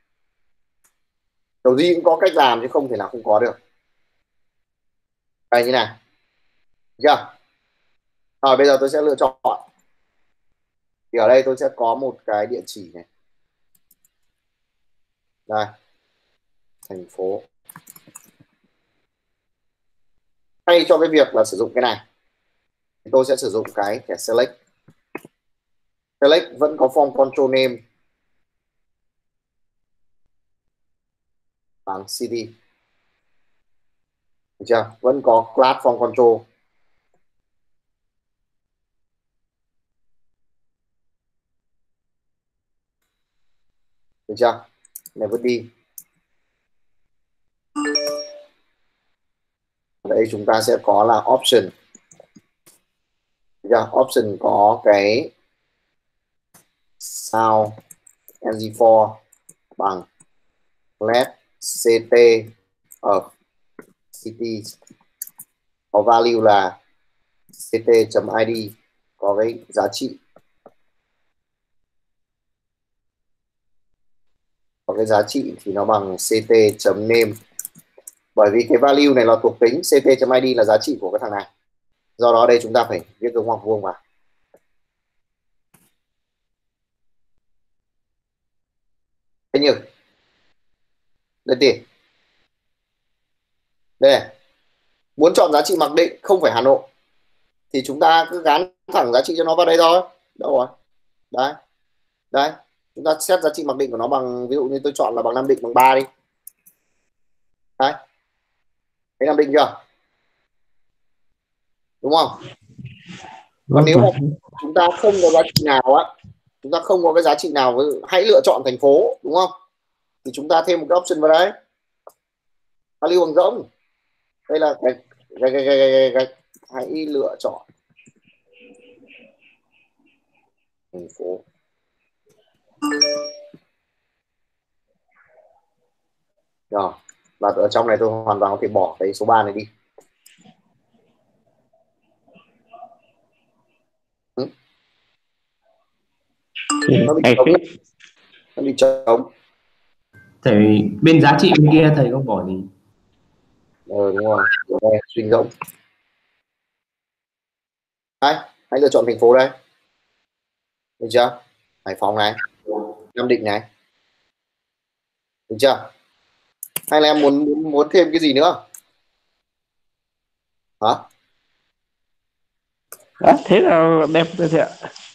Đầu gì cũng có cách làm chứ không thể nào không có được. Đây như này. Được chưa? Rồi bây giờ tôi sẽ lựa chọn. Thì ở đây tôi sẽ có một cái địa chỉ này. Đây. Thành phố. Thay cho cái việc là sử dụng cái này, tôi sẽ sử dụng cái thẻ select. Select vẫn có form control name bằng city. Được chưa? Vẫn có class form control. Được chưa? Này vứt đi. Ở đây chúng ta sẽ có là option. Được chưa? Option có cái sound ng4 bằng let ct of city, có value là ct.id, có cái giá trị, thì nó bằng ct.name, bởi vì cái value này là thuộc tính, ct.id là giá trị của cái thằng này. Do đó đây chúng ta phải viết dấu ngoặc vuông vào. Thế như đây tiền đây này. Muốn chọn giá trị mặc định không phải Hà Nội thì chúng ta cứ gắn thẳng giá trị cho nó vào đây thôi. Đâu rồi? Đây chúng ta set giá trị mặc định của nó bằng, ví dụ như tôi chọn là bằng Nam Định bằng 3 đi. Đấy, thấy Nam Định chưa? Đúng không? Còn nếu mà chúng ta không có giá trị nào á, chúng ta không có cái giá trị nào, hãy lựa chọn thành phố, đúng không? Thì chúng ta thêm một cái option vào đấy, value bằng rỗng. Đây là cái hãy lựa chọn thành phố. Rồi, và ở trong này tôi hoàn toàn có thể bỏ cái số 3 này đi. Nó bị trống. Nó bị trống. Thầy bên giá trị bên kia thầy không bỏ gì. Đúng rồi, đây, suy rỗng. Đây, hãy lựa chọn thành phố đây. Được chưa? Hải Phòng này, Nam Định này. Được chưa? Hay là em muốn thêm cái gì nữa? Hả? Thế là đẹp rồi thầy ạ.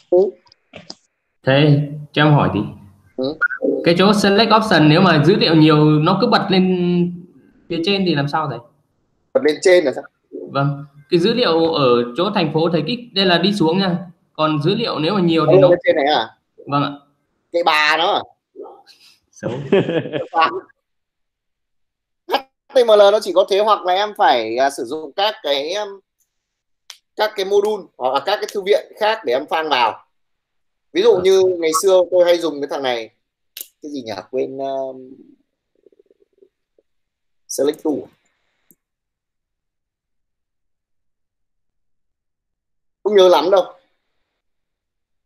Thầy cho em hỏi tí. Cái chỗ select option nếu mà dữ liệu nhiều nó cứ bật lên phía trên thì làm sao thầy? Bật lên trên là sao? Vâng, cái dữ liệu ở chỗ thành phố thầy kích đây là đi xuống nha. Còn dữ liệu nếu mà nhiều thì nó nó trên này à? Vâng ạ. Cái bà nó Xấu. HTML nó chỉ có thế, hoặc là em phải sử dụng các cái module hoặc là các cái thư viện khác để em phang vào. Ví dụ như ngày xưa tôi hay dùng cái thằng này, cái gì nhỉ, quên, select tool, không nhớ lắm đâu.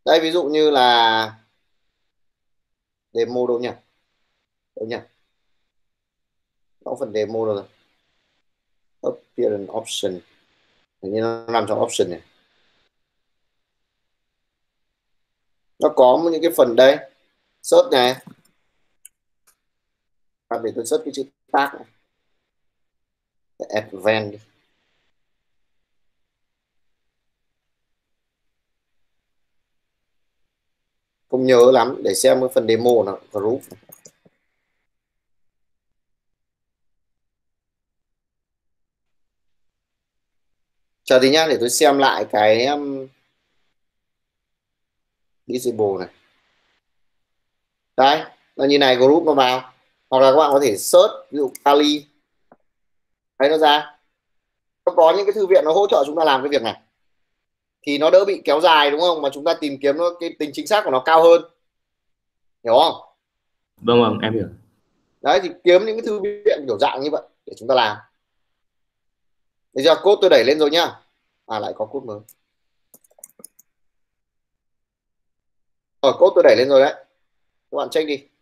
Đây ví dụ như là demo đâu nhỉ? Đâu nhỉ? Có phần demo rồi. Appearance option. Hình như nó nằm trong option này. Nó có những cái phần đây. Search này. Để tôi search cái chữ tag này. Advanced đi. Không nhớ lắm, để xem cái phần demo nào. Group. Chờ tí nhá, để tôi xem lại cái disable này. Đấy, là như này, group nó vào. Hoặc là các bạn có thể search, ví dụ Kali. Thấy nó ra. Nó có những cái thư viện nó hỗ trợ chúng ta làm cái việc này. Thì nó đỡ bị kéo dài đúng không? Mà chúng ta tìm kiếm nó, cái tính chính xác của nó cao hơn. Hiểu không? Vâng, em hiểu. Đấy, thì kiếm những cái thư viện kiểu dạng như vậy để chúng ta làm. Bây giờ code tôi đẩy lên rồi nhá. Lại có code mới. Code tôi đẩy lên rồi đấy. Các bạn check đi.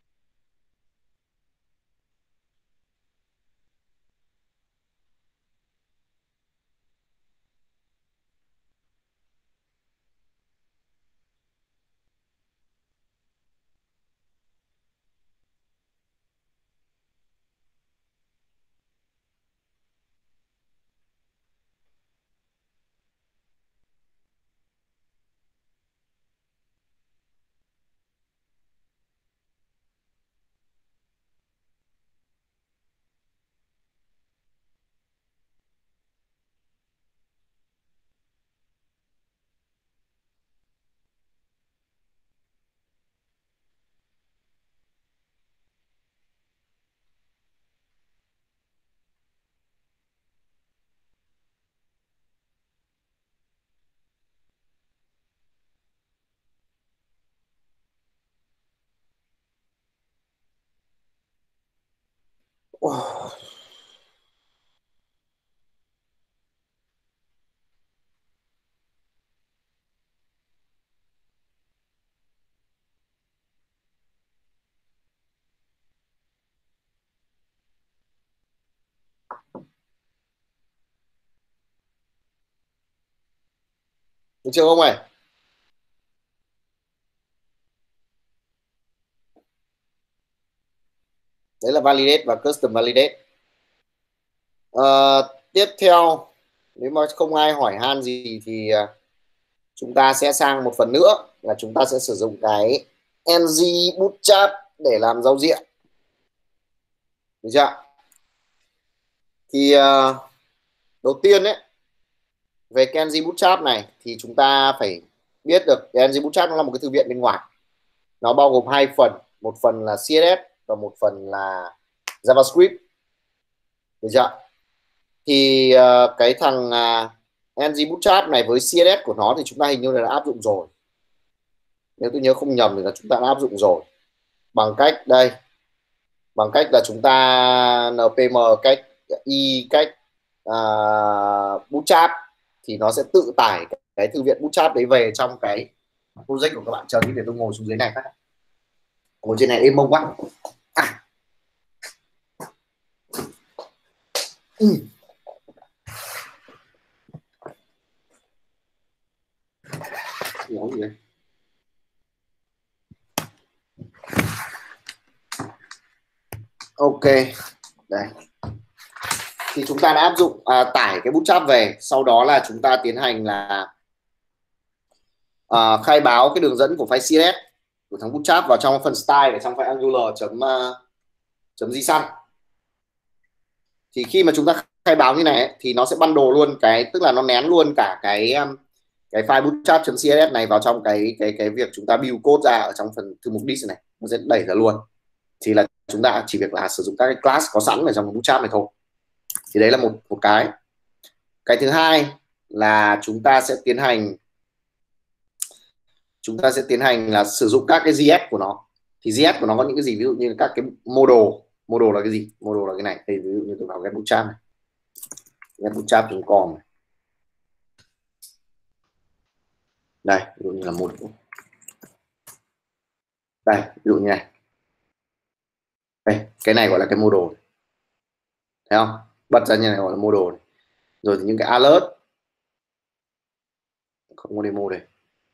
Được chưa không này? Đấy là validate và custom validate. Tiếp theo, nếu mà không ai hỏi han gì thì chúng ta sẽ sang một phần nữa là chúng ta sẽ sử dụng cái ng bootstrap để làm giao diện. Được chưa? Thì đầu tiên ấy, về cái ng bootstrap này thì chúng ta phải biết được cái ng bootstrap nó là một cái thư viện bên ngoài. Nó bao gồm hai phần, một phần là CSS và một phần là JavaScript. Được chưa? Thì cái thằng ng bootstrap này với CSS của nó thì chúng ta hình như là đã áp dụng rồi. Nếu tôi nhớ không nhầm thì là chúng ta đã áp dụng rồi. Bằng cách đây. Bằng cách là chúng ta npm cách cách bootstrap thì nó sẽ tự tải cái thư viện bootstrap đấy về trong cái project của các bạn. Chờ tí để tôi ngồi xuống dưới này phát. Ngồi trên này êm mông quá. Nói gì đây? Ok, đây thì chúng ta đã áp dụng tải cái bootstrap về, sau đó là chúng ta tiến hành là khai báo cái đường dẫn của file CSS của thằng bootstrap vào trong phần style ở trong file angular.json. Thì khi mà chúng ta khai báo như này ấy, thì nó sẽ bundle luôn cái, tức là nó nén luôn cả cái file bootstrap.css này vào trong cái việc chúng ta build code ra ở trong phần thư mục disk này, nó sẽ đẩy ra luôn. Thì là chúng ta chỉ việc là sử dụng các cái class có sẵn ở trong bootstrap này thôi. Thì đấy là một cái. Cái thứ hai là chúng ta sẽ tiến hành là sử dụng các cái JS của nó. Thì JS của nó có những cái gì, ví dụ như các cái model là cái gì? Model là cái này. Thì ví dụ như tôi vào cái bootstrap này, getbootstrap.com này. Đây ví dụ như là một, đây ví dụ như này, đây cái này gọi là cái model, thấy không, bật ra như này gọi là model. Rồi thì những cái alert, không có demo đây,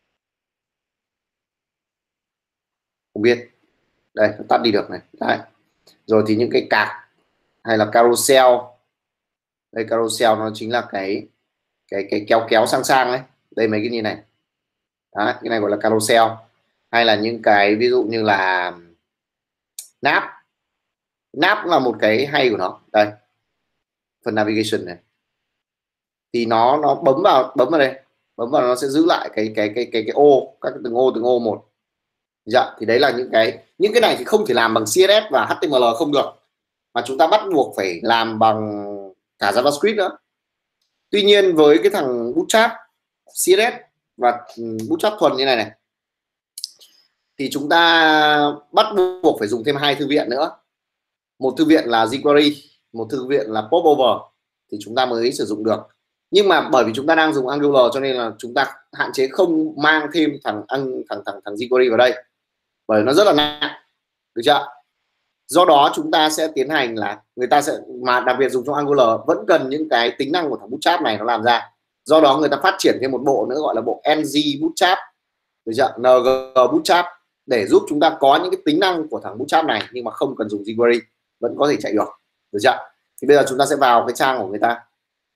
không biết, đây nó tắt đi được này. Đấy. Rồi thì những cái card hay là carousel, đây carousel nó chính là cái kéo sang đấy, đây mấy cái như này. Đấy, cái này gọi là carousel. Hay là những cái ví dụ như là nap là một cái hay của nó. Đây phần navigation này thì nó bấm vào đây, bấm vào nó sẽ giữ lại cái ô, các từng ô một. Dạ, thì đấy là những cái này thì không thể làm bằng CSS và HTML không được, mà chúng ta bắt buộc phải làm bằng cả JavaScript nữa. Tuy nhiên với cái thằng Bootstrap CSS và Bootstrap thuần như này thì chúng ta bắt buộc phải dùng thêm 2 thư viện nữa, một thư viện là jQuery, một thư viện là Popover thì chúng ta mới sử dụng được. Nhưng mà bởi vì chúng ta đang dùng Angular cho nên là chúng ta hạn chế không mang thêm thằng jQuery vào đây, bởi nó rất là nặng, được chưa? Do đó chúng ta sẽ tiến hành là người ta sẽ, mà đặc biệt dùng trong Angular vẫn cần những cái tính năng của thằng Bootstrap này nó làm ra. Do đó người ta phát triển thêm một bộ nữa gọi là bộ NG Bootstrap, được chưa? NG Bootstrap, để giúp chúng ta có những cái tính năng của thằng Bootstrap này nhưng mà không cần dùng jQuery, vẫn có thể chạy được, được chưa? Thì bây giờ chúng ta sẽ vào cái trang của người ta.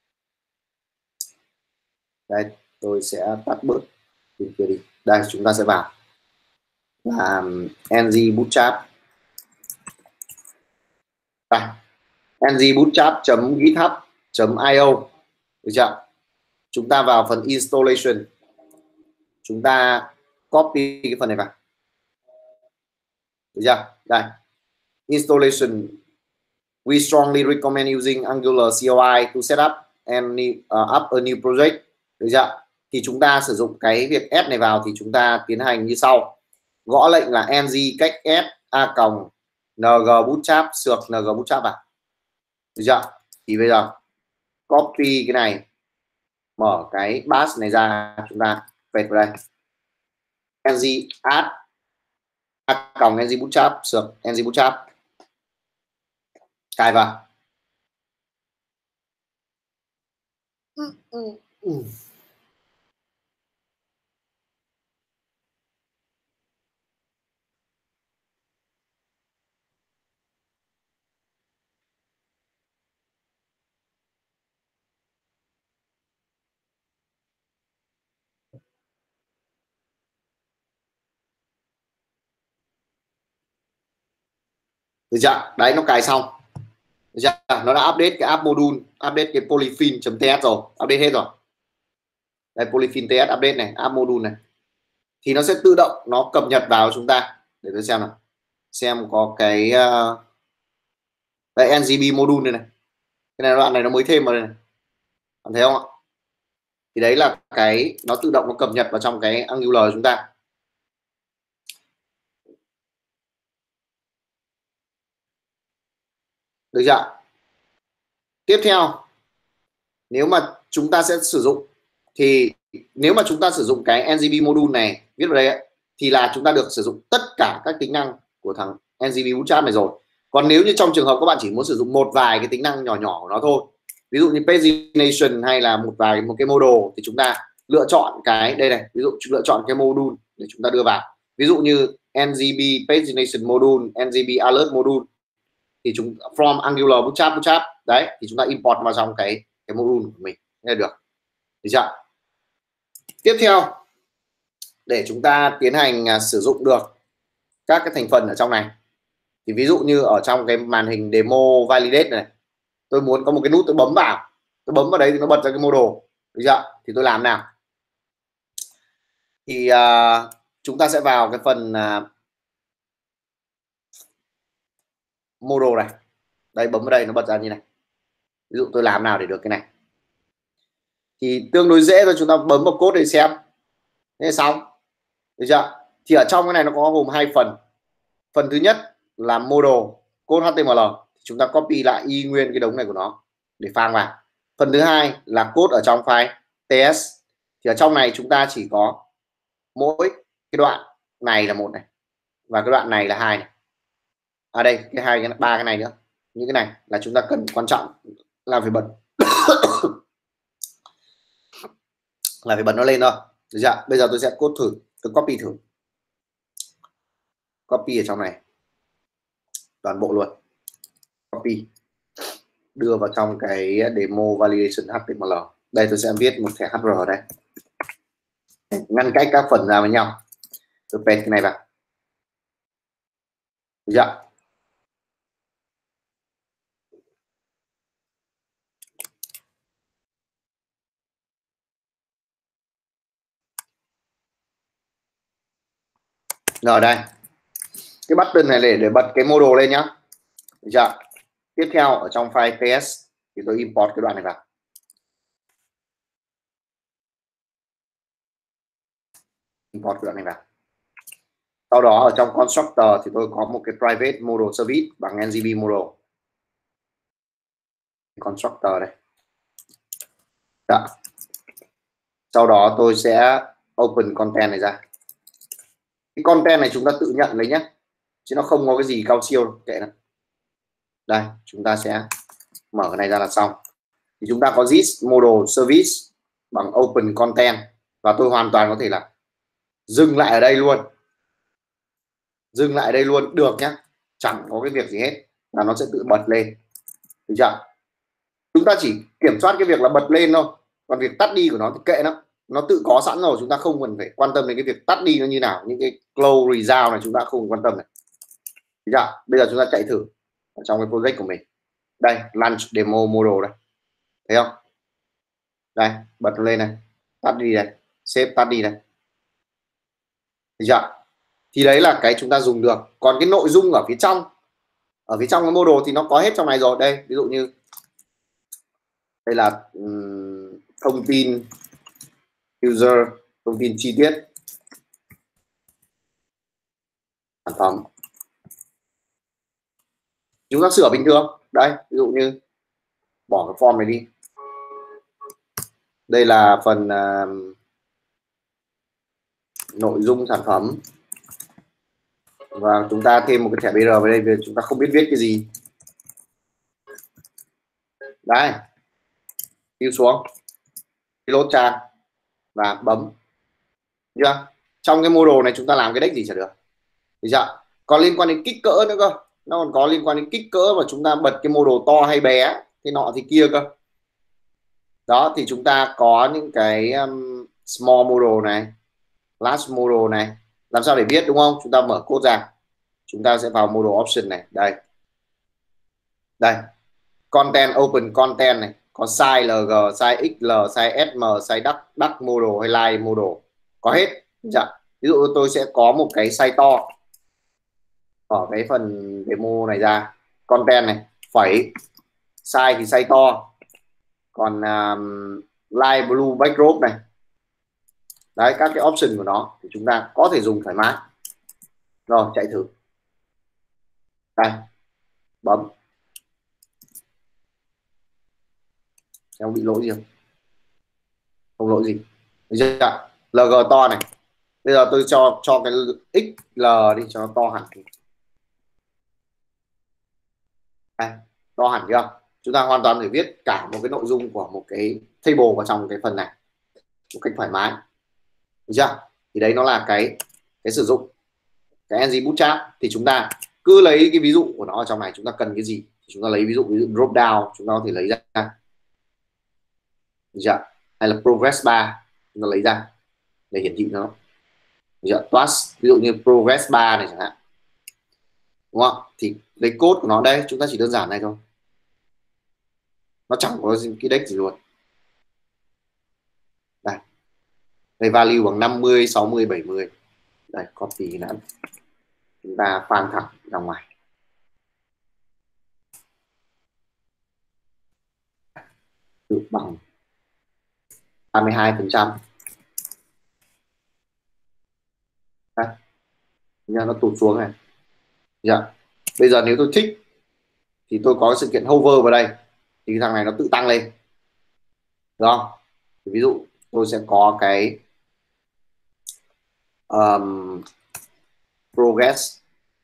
Đây, tôi sẽ tắt bớt bên kia đi. Đây, chúng ta sẽ vào là ng bootstrap. Đây, ng bootstrap.github.io, được chưa? Chúng ta vào phần installation, chúng ta copy cái phần này vào, được chưa? Đây, installation, we strongly recommend using Angular CLI to set up and up a new project, được chưa? Thì chúng ta sử dụng cái việc add này vào thì chúng ta tiến hành như sau: gõ lệnh là ng cách add a còng ng bootstrap sược ng bootstrap vào, được chưa? Thì bây giờ copy cái này, mở cái bash này ra, chúng ta paste vào đây, ng add a còng ng bootstrap sược ng bootstrap, cài vào. Được chưa? Đấy, nó cài xong. Được chưa? Nó đã update cái app module, update cái polyfill.ts rồi, update hết rồi. Đây, polyfill.ts update này, app module này. Thì nó sẽ tự động nó cập nhật vào chúng ta. Để tôi xem nào. Xem có cái đây, NGB module này này. Cái này đoạn này nó mới thêm vào đây này. Bạn thấy không ạ? Thì đấy là cái nó tự động nó cập nhật vào trong cái Angular của chúng ta. Được chưa? Tiếp theo, nếu mà chúng ta sẽ sử dụng thì nếu mà chúng ta sử dụng cái NGB module này viết vào đây ấy, thì là chúng ta được sử dụng tất cả các tính năng của thằng NGB Bootstrap này rồi. Còn nếu như trong trường hợp các bạn chỉ muốn sử dụng một vài cái tính năng nhỏ nhỏ của nó thôi, ví dụ như pagination hay là một cái module, thì chúng ta lựa chọn cái đây này, ví dụ lựa chọn cái module để chúng ta đưa vào, ví dụ như NGB pagination module, NGB alert module, thì chúng from Angular Bootstrap đấy, thì chúng ta import vào trong cái module của mình nghe được, được chưa? Tiếp theo, để chúng ta tiến hành sử dụng được các cái thành phần ở trong này, thì ví dụ như ở trong cái màn hình demo validate này, tôi muốn có một cái nút tôi bấm vào đấy thì nó bật ra cái module, được chưa? Thì tôi làm nào? Thì chúng ta sẽ vào cái phần module này, đây bấm vào đây nó bật ra như này. Ví dụ tôi làm nào để được cái này thì tương đối dễ thôi, chúng ta bấm vào code để xem, thế xong, được chưa? Thì ở trong cái này nó có gồm 2 phần. Phần thứ nhất là module code HTML, chúng ta copy lại y nguyên cái đống này của nó để phang vào. Phần thứ hai là code ở trong file TS, thì ở trong này chúng ta chỉ có mỗi cái đoạn này là một này và cái đoạn này là hai này. À đây cái hai cái ba cái này nữa, những cái này là chúng ta cần quan trọng là phải bật là phải bật nó lên thôi, được chưa? Bây giờ tôi sẽ code thử, tôi copy thử, copy ở trong này toàn bộ luôn, copy đưa vào trong cái demo validation HTML. Đây tôi sẽ viết một thẻ HR ở đây, ngăn cách các phần ra với nhau, tôi paste cái này vào, được chưa? Rồi đây cái button này để bật cái model lên nhá, được chưa? Tiếp theo ở trong file ps thì tôi import cái đoạn này vào, import cái đoạn này vào. Sau đó ở trong constructor thì tôi có một cái private model service bằng ngb model constructor đây. Đó. Sau đó tôi sẽ open content này ra. Cái content này chúng ta tự nhận lấy nhé, chứ nó không có cái gì cao siêu, kệ nó. Đây chúng ta sẽ mở cái này ra là xong. Thì chúng ta có this model service bằng open content và tôi hoàn toàn có thể là dừng lại ở đây luôn, dừng lại ở đây luôn được nhé, chẳng có cái việc gì hết, là nó sẽ tự bật lên, được chưa? Chúng ta chỉ kiểm soát cái việc là bật lên thôi, còn việc tắt đi của nó thì kệ nó tự có sẵn rồi, chúng ta không cần phải quan tâm đến cái việc tắt đi nó như nào. Những cái close result này chúng ta không quan tâm này, được chưa? Bây giờ chúng ta chạy thử ở trong cái project của mình. Đây launch demo model đây, thấy không? Đây bật lên này, tắt đi đây, save tắt đi đây, được chưa? Thì đấy là cái chúng ta dùng được. Còn cái nội dung ở phía trong cái model thì nó có hết trong này rồi. Đây ví dụ như đây là thông tin user, thông tin chi tiết sản phẩm, chúng ta sửa bình thường. Đây ví dụ như bỏ cái form này đi, đây là phần nội dung sản phẩm và chúng ta thêm một cái thẻ BR vào đây vì chúng ta không biết viết cái gì. Đây lưu xuống lốt trang và bấm, chưa? Trong cái model này chúng ta làm cái deck gì chả được, được chưa? Còn liên quan đến kích cỡ nữa cơ, nó còn có liên quan đến kích cỡ và chúng ta bật cái model to hay bé thế nọ thì kia cơ. Đó thì chúng ta có những cái small model này, large model này, làm sao để biết, đúng không? Chúng ta mở code ra, chúng ta sẽ vào model option này, đây đây content, open content này, có size LG, size XL, size SM, size duck model hay line model, có hết. Ví dụ tôi sẽ có một cái size to ở cái phần demo này ra, content này phẩy, size thì size to, còn light blue backdrop này, đấy các cái option của nó thì chúng ta có thể dùng thoải mái. Rồi chạy thử, đây bấm, không bị lỗi gì không? Không lỗi gì, LG to này. Bây giờ tôi cho cái XL đi cho nó to hẳn. Đây, to hẳn chưa? Chúng ta hoàn toàn có thể viết cả một cái nội dung của một cái table vào trong cái phần này một cách thoải mái, được chưa? Thì đấy nó là cái sử dụng cái ng bootstrap. Thì chúng ta cứ lấy cái ví dụ của nó ở trong này, chúng ta cần cái gì thì chúng ta lấy ví dụ drop down chúng ta có thể lấy ra, được chưa? Hay là progress bar chúng ta lấy ra để hiển thị nó, được chưa? Plus ví dụ như progress bar này chẳng hạn, đúng không? Thì lấy code của nó đây, chúng ta chỉ đơn giản này thôi, nó chẳng có cái deck gì luôn. Đây value bằng 50, 60, 70. Đây copy nữa, chúng ta phang thẳng ra ngoài, tự bằng 32%. Nó tụt xuống này. Bây giờ nếu tôi thích thì tôi có sự kiện hover vào đây thì thằng này nó tự tăng lên, đúng không? Thì ví dụ tôi sẽ có cái progress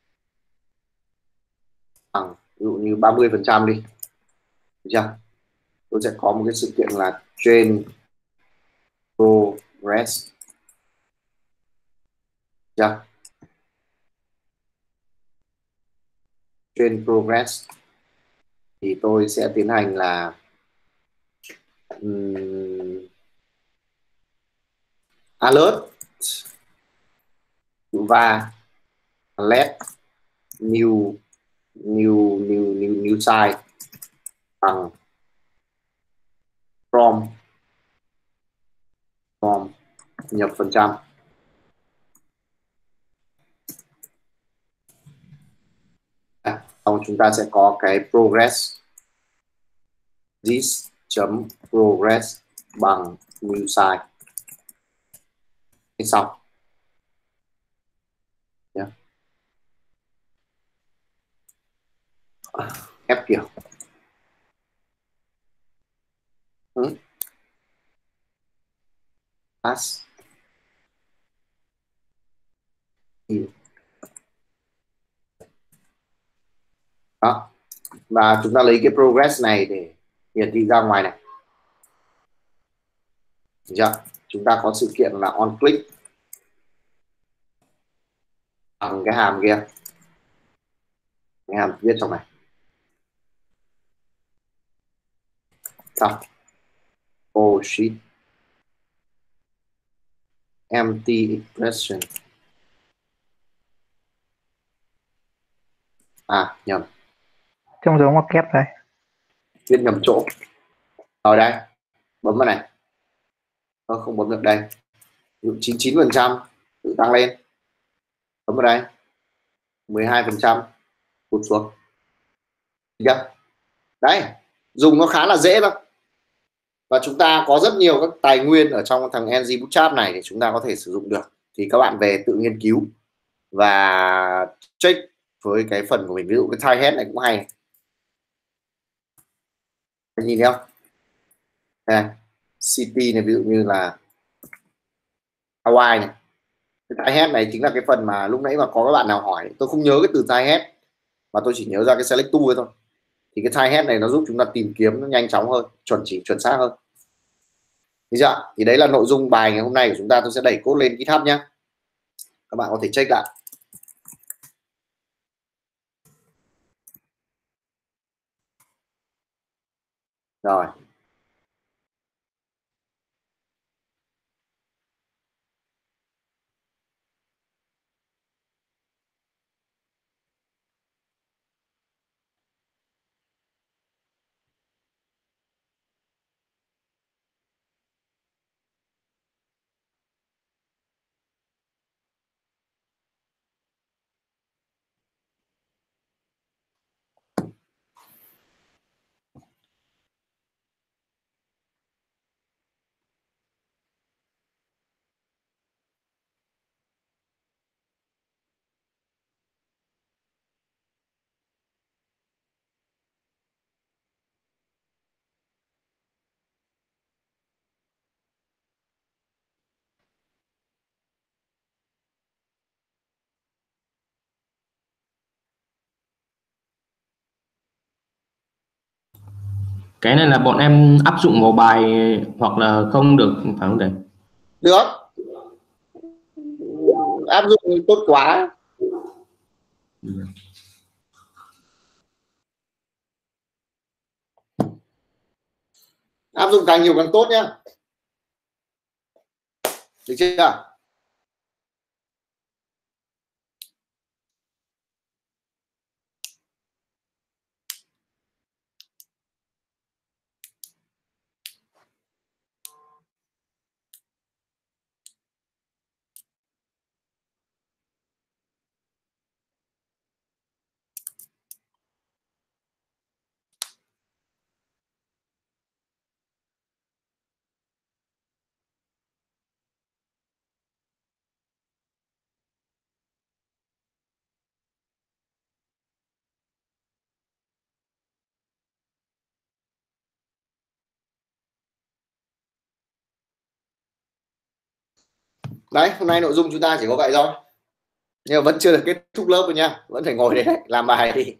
bằng ví dụ như 30% đi, được chưa? Tôi sẽ có một cái sự kiện là trên progress, chưa? Trên progress thì tôi sẽ tiến hành là alert và let new size bằng from nhập phần trăm. Xong chúng ta sẽ có cái progress this chấm progress bằng new size. Thế xong nhé. Ép kiểu pass đó, và chúng ta lấy cái progress này để hiển thị ra ngoài này. Được chưa? Chúng ta có sự kiện là on click bằng cái hàm kia, cái hàm viết trong này. Xong. Oh shit. Empty expression. À nhầm, Trong dấu ngoặc kép đây. viết nhầm chỗ. Rồi đây, bấm vào này. Không bấm được đây. Ví dụ 99% tự tăng lên. Bấm vào đây. 12% tụt xuống. Được. Đấy, dùng nó khá là dễ thôi. Và chúng ta có rất nhiều các tài nguyên ở trong thằng ng Bootstrap này để chúng ta có thể sử dụng được. Thì các bạn về tự nghiên cứu và check với cái phần của mình. Ví dụ cái tie head này cũng hay. Anh nhìn thấy không? Đây, city này ví dụ như là Hawaii này. Cái tie head này chính là cái phần mà lúc nãy mà có các bạn nào hỏi, tôi không nhớ cái từ tie head mà tôi chỉ nhớ ra cái select tool thôi. Thì cái tie head này nó giúp chúng ta tìm kiếm nó nhanh chóng hơn, chuẩn xác hơn. Được chưa? Thì đấy là nội dung bài ngày hôm nay của chúng ta. Tôi sẽ đẩy code lên GitHub nhé. Các bạn có thể check lại. Rồi. Cái này là bọn em áp dụng vào bài hoặc là không được phải không thầy? Được. Áp dụng tốt quá. Áp dụng càng nhiều càng tốt nhá. Được chưa? Đấy, hôm nay nội dung chúng ta chỉ có vậy thôi, nhưng mà vẫn chưa được kết thúc lớp rồi nha, vẫn phải ngồi đấy làm bài đi.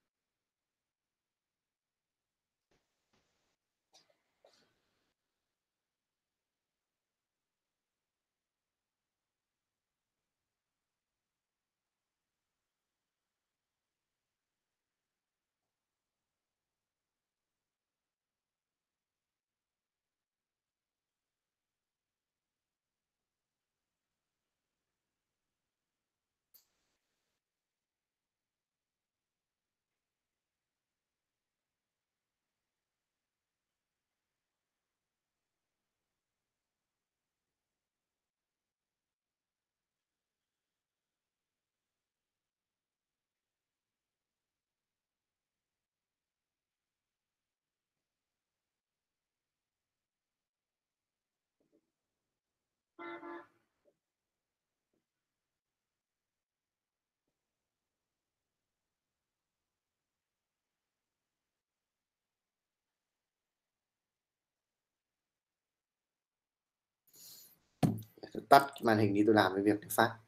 Tôi tắt màn hình đi, tôi làm cái việc để phát.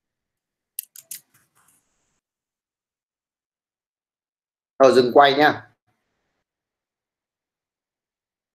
Dừng quay nhá.